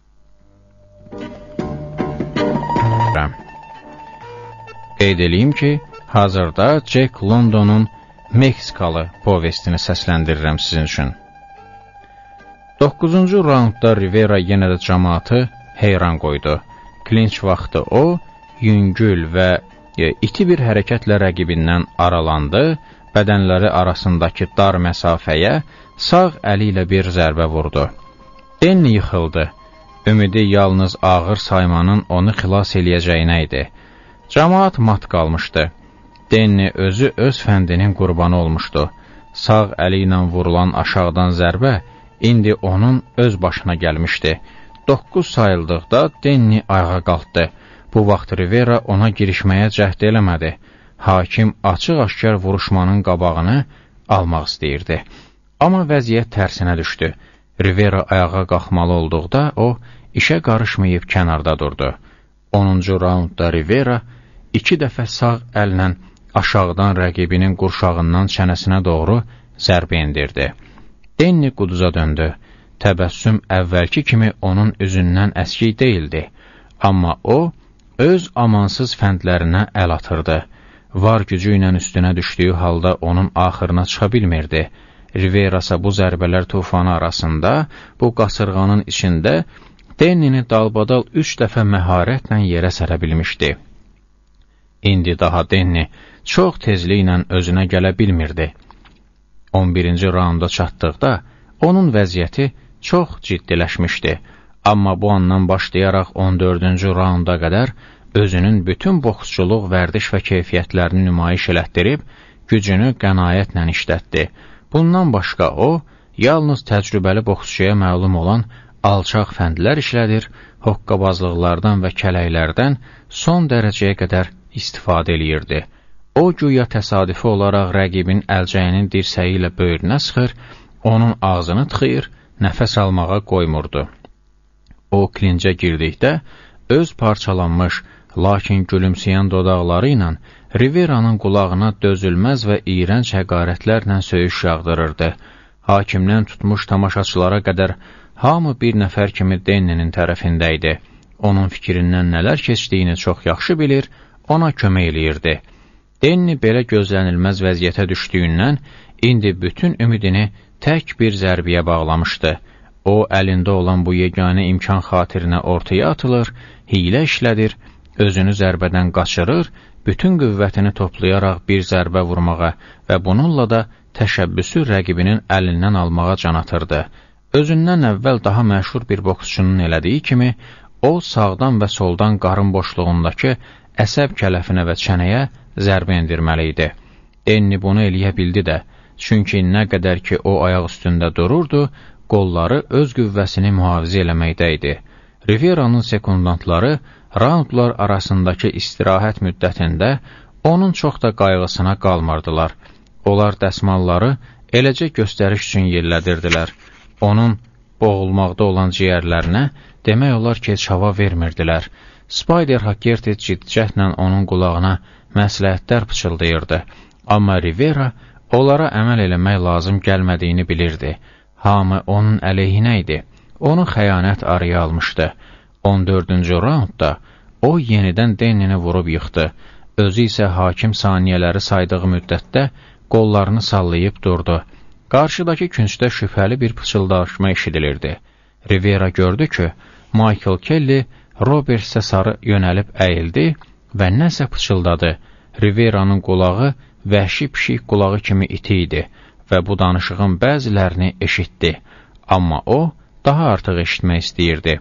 Qeyd edeyim ki, hazırda Jack London'un Meksikalı povestini səsləndirirəm sizin üçün. doqquzuncu raundda Rivera yenə də cəmaatı heyran qoydu. Klinç vaxtı o, yüngül və e, iti bir hərəkətlə rəqibindən aralandı, bədənləri arasındakı dar məsafəyə sağ əli ilə bir zərbə vurdu. Denni yıxıldı. Ümidi yalnız ağır saymanın onu xilas eləyəcəyinə idi. Cəmaat mat qalmışdı. Denni özü öz fəndinin qurbanı olmuşdu. sağ əli ilə vurulan aşağıdan zərbə indi onun öz başına gəlmişdi. Doqquz sayıldıqda Denni ayağa qalxdı. Bu vaxt Rivera ona girişməyə cəhd eləmədi. Hakim açıq-aşkar vuruşmanın qabağını almaq istəyirdi. Amma vəziyyət tərsinə düşdü. Rivera ayağa qalxmalı olduqda o, işə qarışmayıb kənarda durdu. onuncu raundda Rivera iki dəfə sağ əllə aşağıdan rəqibinin qurşağından çənəsinə doğru zərbə endirdi. Denni quduza döndü. Təbəssüm əvvəlki kimi onun üzündən əskik deyildi. Amma o, öz amansız fəndlərinə əl atırdı. Var gücü ilə üstünə düşdüyü halda onun axırına çıxa bilmirdi. Riverasa bu zərbələr tufanı arasında, bu qasırğanın içində Dennini dalbadal üç dəfə məharətlə yerə sərə bilmişdi. İndi daha Denni çox tezliklə özünə gələ bilmirdi. on birinci raunda çatdıqda onun vəziyyəti çox ciddiləşmişdi. Amma bu andan başlayaraq on dördüncü raunda qədər özünün bütün boksçuluq, vərdiş və keyfiyyətlərini nümayiş elətdirib, gücünü qənaətlə işlətdi. Bundan başqa o, yalnız təcrübəli boksçuya məlum olan alçaq fəndlər işlədir, hoqqabazlıqlardan və kələklərdən son dərəcəyə qədər istifadə eləyirdi. O, güya təsadüfi olaraq rəqibin əlcəyinin dirsəyi ilə böyrünə sıxır, onun ağzını tıxıyır, nəfəs almağa qoymurdu. O, klincə girdikdə, öz parçalanmış, lakin gülümsəyən dodaqları ilə Rivera'nın qulağına dözülməz və iyrənc həqarətlərlə söyüş yağdırırdı. Hakimdən tutmuş tamaşaçılara qədər hamı bir nəfər kimi Denninin tərəfində idi. Onun fikrindən nələr keçdiyini çox yaxşı bilir, ona kömək eləyirdi. Denni belə gözlənilməz vəziyyətə düşdüyündən indi bütün ümidini tək bir zərbiyə bağlamışdı. O, əlində olan bu yeganə imkan xatirinə ortaya atılır, hiylə işlədir, özünü zərbədən qaçırır, bütün qüvvətini toplayaraq bir zərbə vurmağa və bununla da təşəbbüsü rəqibinin əlindən almağa can atırdı. Özündən əvvəl daha məşhur bir boksçunun elədiyi kimi, o, sağdan və soldan qarın boşluğundakı əsəb kələfinə və çənəyə zərbə endirməli idi. Denni bunu eləyə bildi də, çünki nə qədər ki o ayaq üstündə dururdu, qolları öz qüvvəsini mühafizə eləməkdə idi. Rivera'nın sekundantları raundlar arasındakı istirahət müddətində onun çox da qayğısına qalmırdılar. Onlar dəsmalları eləcə göstəriş üçün yerlədirdilər. Onun boğulmaqda olan ciyərlərinə demək olar ki, heç hava vermirdilər. Spider Hackerti ciddiyyətlə onun qulağına məsləhətlər pıçıldayırdı. Amma Rivera onlara əməl eləmək lazım gəlmədiyini bilirdi. Hamı onun əleyhinə idi. Onu xəyanət araya almışdı. on dördüncü raundda o yenidən Dennini vurub yıxdı. Özü isə hakim saniyələri saydığı müddətdə qollarını sallayıb durdu. Qarşıdakı küncdə şübhəli bir pıçıldaşma eşidilirdi. Rivera gördü ki, Michael Kelly Roberts'ə sarı yönəlib əyildi və nəsə pıçıldadı. Rivera'nın qulağı vəhşi pişik qulağı kimi iti idi və bu danışığın bəzilərini eşitdi. Amma o, daha artıq eşitmək istəyirdi.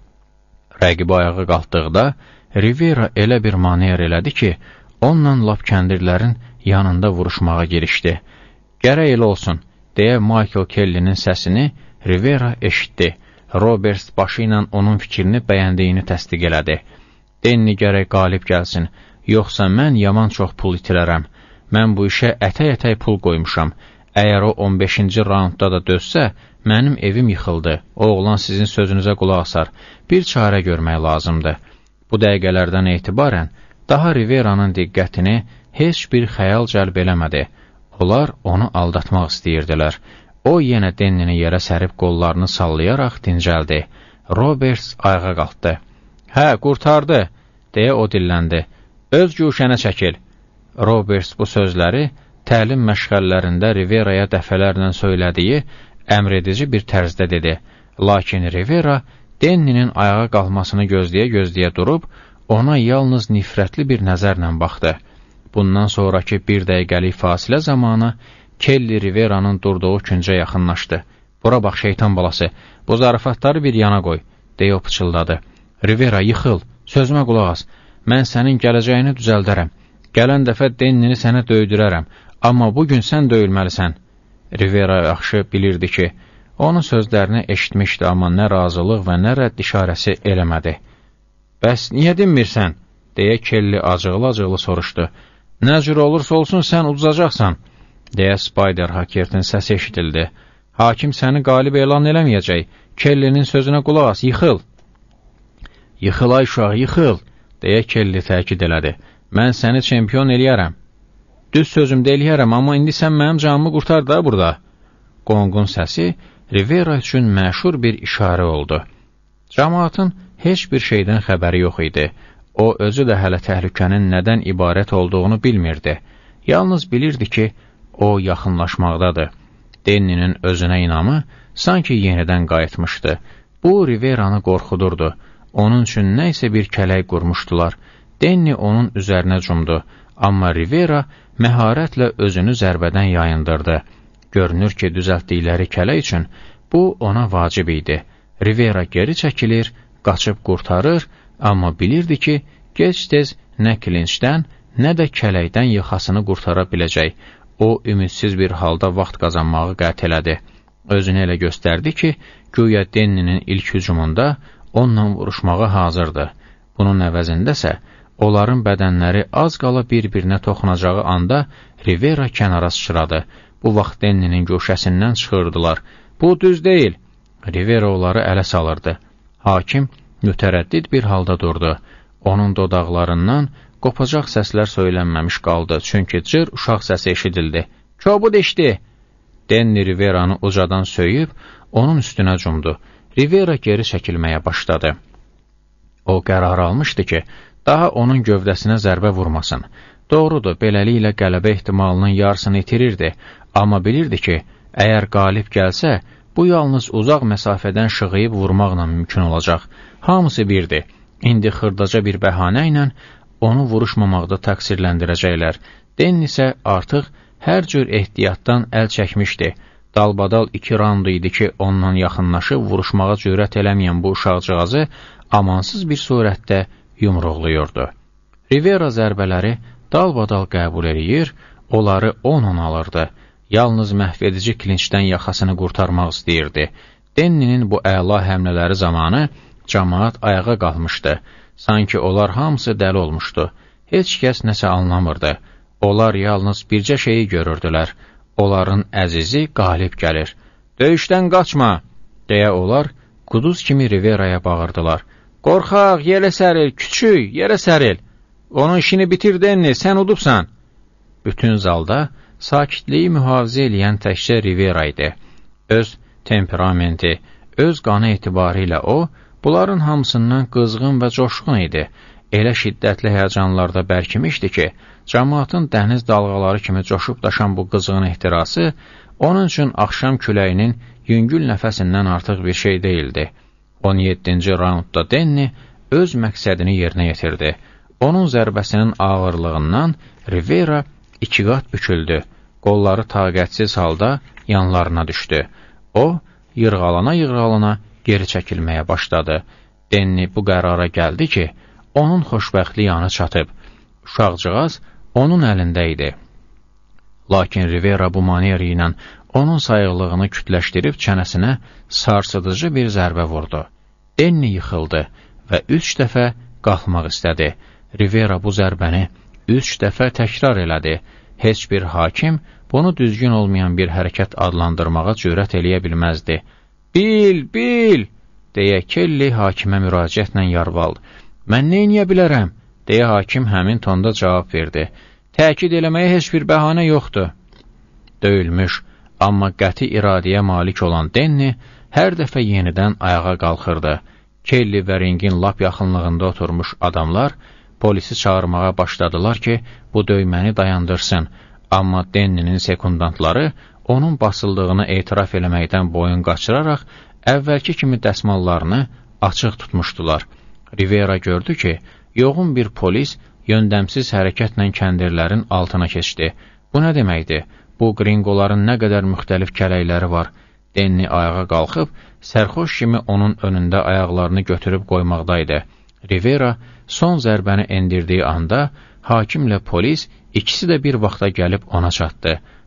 Rəqib ayağa qalxdıqda, Rivera elə bir maneyer elədi ki, onunla lap kəndirlərin yanında vuruşmağa girişdi. Gərək elə olsun, deyə Michael Kelly'nin səsini Rivera eşitdi. Roberts başı ilə onun fikrini bəyəndiyini təsdiq elədi. Denni gərək qalib gəlsin, yoxsa mən yaman çox pul itirərəm. Mən bu işə ətək-ətək pul qoymuşam. Əgər o on beşinci raundda da dözsə, mənim evim yıxıldı. O oğlan sizin sözünüzə qulaq asar. Bir çarə görmək lazımdır. Bu dəqiqələrdən etibarən daha Rivera'nın diqqətini heç bir xəyal cəlb eləmədi. Onlar onu aldatmaq istəyirdilər. O yenə Dennini yerə sərib qollarını sallayaraq dincəldi. Roberts ayağa qalxdı. Hə, qurtardı, deyə o dilləndi. Öz güşənə çəkil. Roberts bu sözləri təlim məşğəllərində Rivera'ya dəfələrlə söylədiyi əmredici bir tərzdə dedi. Lakin Rivera Denninin ayağa qalxmasını gözləyə-gözləyə durub, ona yalnız nifrətli bir nəzərlə baxdı. Bundan sonraki bir dəqiqəlik fasilə zamanı Kelly Rivera'nın durduğu küncə yaxınlaşdı. Bura bax, şeytan balası, bu zarafatları bir yana qoy, deyə o pıçıldadı. Rivera, yıxıl, sözümə qulaq as, mən sənin gələcəyini düzəldərəm. Gələn dəfə Dennini sənə döydürərəm, amma bugün sən döyülməlisən. Rivera yaxşı bilirdi ki, onun sözlərini eşitmişdi, amma nə razılıq və nə rədd işarəsi eləmədi. Bəs niyə dinmirsən? Deyə Kelly acıqlı-acıqlı soruşdu. Nə cür olursa olsun sən uduzacaqsan, deyə Spider Hakertin səsi eşidildi. Hakim səni qalib elan eləməyəcək. Kelly'nin sözünə qulaq as, yıxıl. Yıxıl ay uşaq, yıxıl, deyə Kelly təkid elədi. Mən səni çempion eləyərəm. Düz sözümdə eləyərəm, amma indi sən mənim canımı qurtar da burada. Qonqun səsi Rivera üçün məşhur bir işarə oldu. Cəmaatın heç bir şeydən xəbəri yox idi. O, özü də hələ təhlükənin nədən ibarət olduğunu bilmirdi. Yalnız bilirdi ki, o yaxınlaşmaqdadır. Denninin özünə inamı sanki yenidən qayıtmışdı. Bu, Rivera'nı qorxudurdu. Onun üçün nə isə bir kələk qurmuşdular. Denni onun üzərinə cumdu, amma Rivera məharətlə özünü zərbədən yayındırdı. Görünür ki, düzəltdikləri kələk üçün bu ona vacib idi. Rivera geri çəkilir, qaçıb qurtarır, amma bilirdi ki, gec-tez nə klincdən, nə də kələkdən yaxasını qurtara biləcək. O, ümidsiz bir halda vaxt qazanmağı qət elədi. Özünü elə göstərdi ki, güya Denninin ilk hücumunda onunla vuruşmağa hazırdı. Bunun əvəzindəsə, onların bədənləri az qala bir-birinə toxunacağı anda Rivera kənara sıçradı. Bu vaxt Denninin göşəsindən çıxırdılar. Bu düz deyil. Rivera onları ələ salırdı. Hakim mütərəddid bir halda durdu. Onun dodaqlarından qopacaq səslər söylənməmiş qaldı, çünki cır uşaq səsi eşidildi. Kobud eşdi! Denni Rivera'nı ucadan söyüb, onun üstünə cumdu. Rivera geri çəkilməyə başladı. O qərar almışdı ki, daha onun gövdəsinə zərbə vurmasın. Doğrudur, beləliklə qələbə ehtimalının yarısını itirirdi, amma bilirdi ki, əgər qalib gəlsə, bu yalnız uzaq məsafədən şığıyıb vurmaqla mümkün olacaq. Hamısı birdir. İndi xırdaca bir bəhanə ilə onu vuruşmamaqda təqsirləndirəcəklər. Denni isə artıq hər cür ehtiyatdan əl çəkmişdi. Dalbadal iki raund idi ki, onunla yaxınlaşıb vuruşmağa cürət eləməyən bu uşaqcığazı amansız bir surətdə yumruqluyurdu. Rivera zərbələri dalbadal qəbul eləyir, onları on-on alırdı. Yalnız məhvedici klincdən yaxasını qurtarmaq istəyirdi. Denninin bu əla həmlələri zamanı cəmaat ayağa qalmışdı. Sanki onlar hamısı dəli olmuşdu. Heç kəs nəsə anlamırdı. Onlar yalnız bircə şeyi görürdülər. Onların əzizi qalib gəlir. Döyüşdən qaçma, deyə onlar quduz kimi Rivera'ya bağırdılar. Qorxaq, yerə səril, küçük, yerə səril. Onun işini bitir Denni, sən udubsan. Bütün zalda sakitliyi mühafizə eləyən təkcə Rivera idi. Öz temperamenti, öz qanı etibarıyla o, bunların hamısından qızğın və coşqun idi. Elə şiddətli həyəcanlarda bərkimişdi ki, cəmaatın dəniz dalğaları kimi coşub daşan bu qızğın ehtirası onun üçün axşam küləyinin yüngül nəfəsindən artıq bir şey deyildi. on yeddinci raundda Denni öz məqsədini yerinə yetirdi. Onun zərbəsinin ağırlığından Rivera iki qat büküldü. Qolları taqətsiz halda yanlarına düşdü. O, yırğalana-yırğalana geri çəkilməyə başladı. Denni bu qərara gəldi ki, onun xoşbəxtli yanı çatıb. Uşaqcığaz onun əlində idi. Lakin Rivera bu maneri ilə onun sayıqlığını kütləşdirib çənəsinə sarsıdıcı bir zərbə vurdu. Denni yıxıldı və üç dəfə qalxmaq istədi. Rivera bu zərbəni üç dəfə təkrar elədi. Heç bir hakim bunu düzgün olmayan bir hərəkət adlandırmağa cürət eləyə bilməzdi. Bil, bil, deyə Kelly hakimə müraciətlə yarvaldı. Mən nə eləyə bilərəm, deyə hakim həmin tonda cavab verdi. Təkid eləməyə heç bir bəhanə yoxdur. Döyülmüş, amma qəti iradəyə malik olan Denni hər dəfə yenidən ayağa qalxırdı. Kelly və ringin lap yaxınlığında oturmuş adamlar polisi çağırmağa başladılar ki, bu döyməni dayandırsın. Amma Denninin sekundantları onun basıldığını etiraf eləməkdən boyun qaçıraraq əvvəlki kimi dəsmallarını açıq tutmuşdular. Rivera gördü ki, yoğun bir polis yöndəmsiz hərəkətlə kəndirlərin altına keçdi. Bu nə deməkdir? Bu gringoların nə qədər müxtəlif kələkləri var. Denni ayağa qalxıb, sərxoş kimi onun önündə ayaqlarını götürüb qoymaqdaydı. Rivera son zərbəni endirdiyi anda hakimlə polis ikisi də bir vaxta gəlib ona çatdı.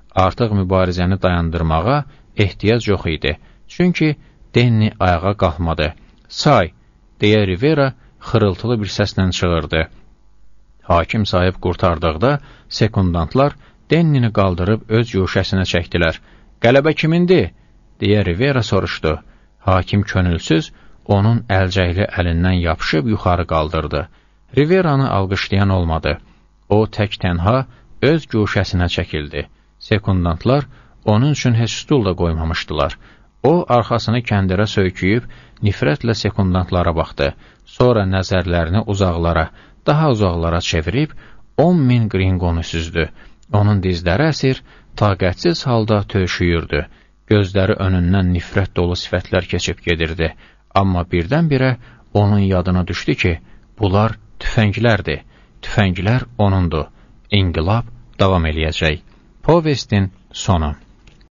Artıq mübarizəni dayandırmağa ehtiyac yox idi. Çünki Denni ayağa qalxmadı. Say, deyə Rivera xırıltılı bir səslə çığırdı. Hakim sahib qurtardıqda sekundantlar Dennini qaldırıb öz guşəsinə çəkdilər. Qələbə kimindir? Deyə Rivera soruşdu. Hakim könülsüz onun əlcəkli əlindən yapışıb yuxarı qaldırdı. Riveranı alqışlayan olmadı. O tək tənha öz guşəsinə çəkildi. Sekundantlar onun üçün heç stul da qoymamışdılar. O, arxasını kəndirə söyküyüb, nifrətlə sekundantlara baxdı. Sonra nəzərlərini uzaqlara, daha uzaqlara çevirib, on min qringonu süzdü. Onun dizləri əsir, taqətsiz halda tövşüyürdü. Gözləri önündən nifrət dolu sifətlər keçib gedirdi. Amma birdən-birə onun yadına düşdü ki, bunlar tüfənglərdir. Tüfənglər onundur. İnqilab davam eləyəcək. Povestin sonu.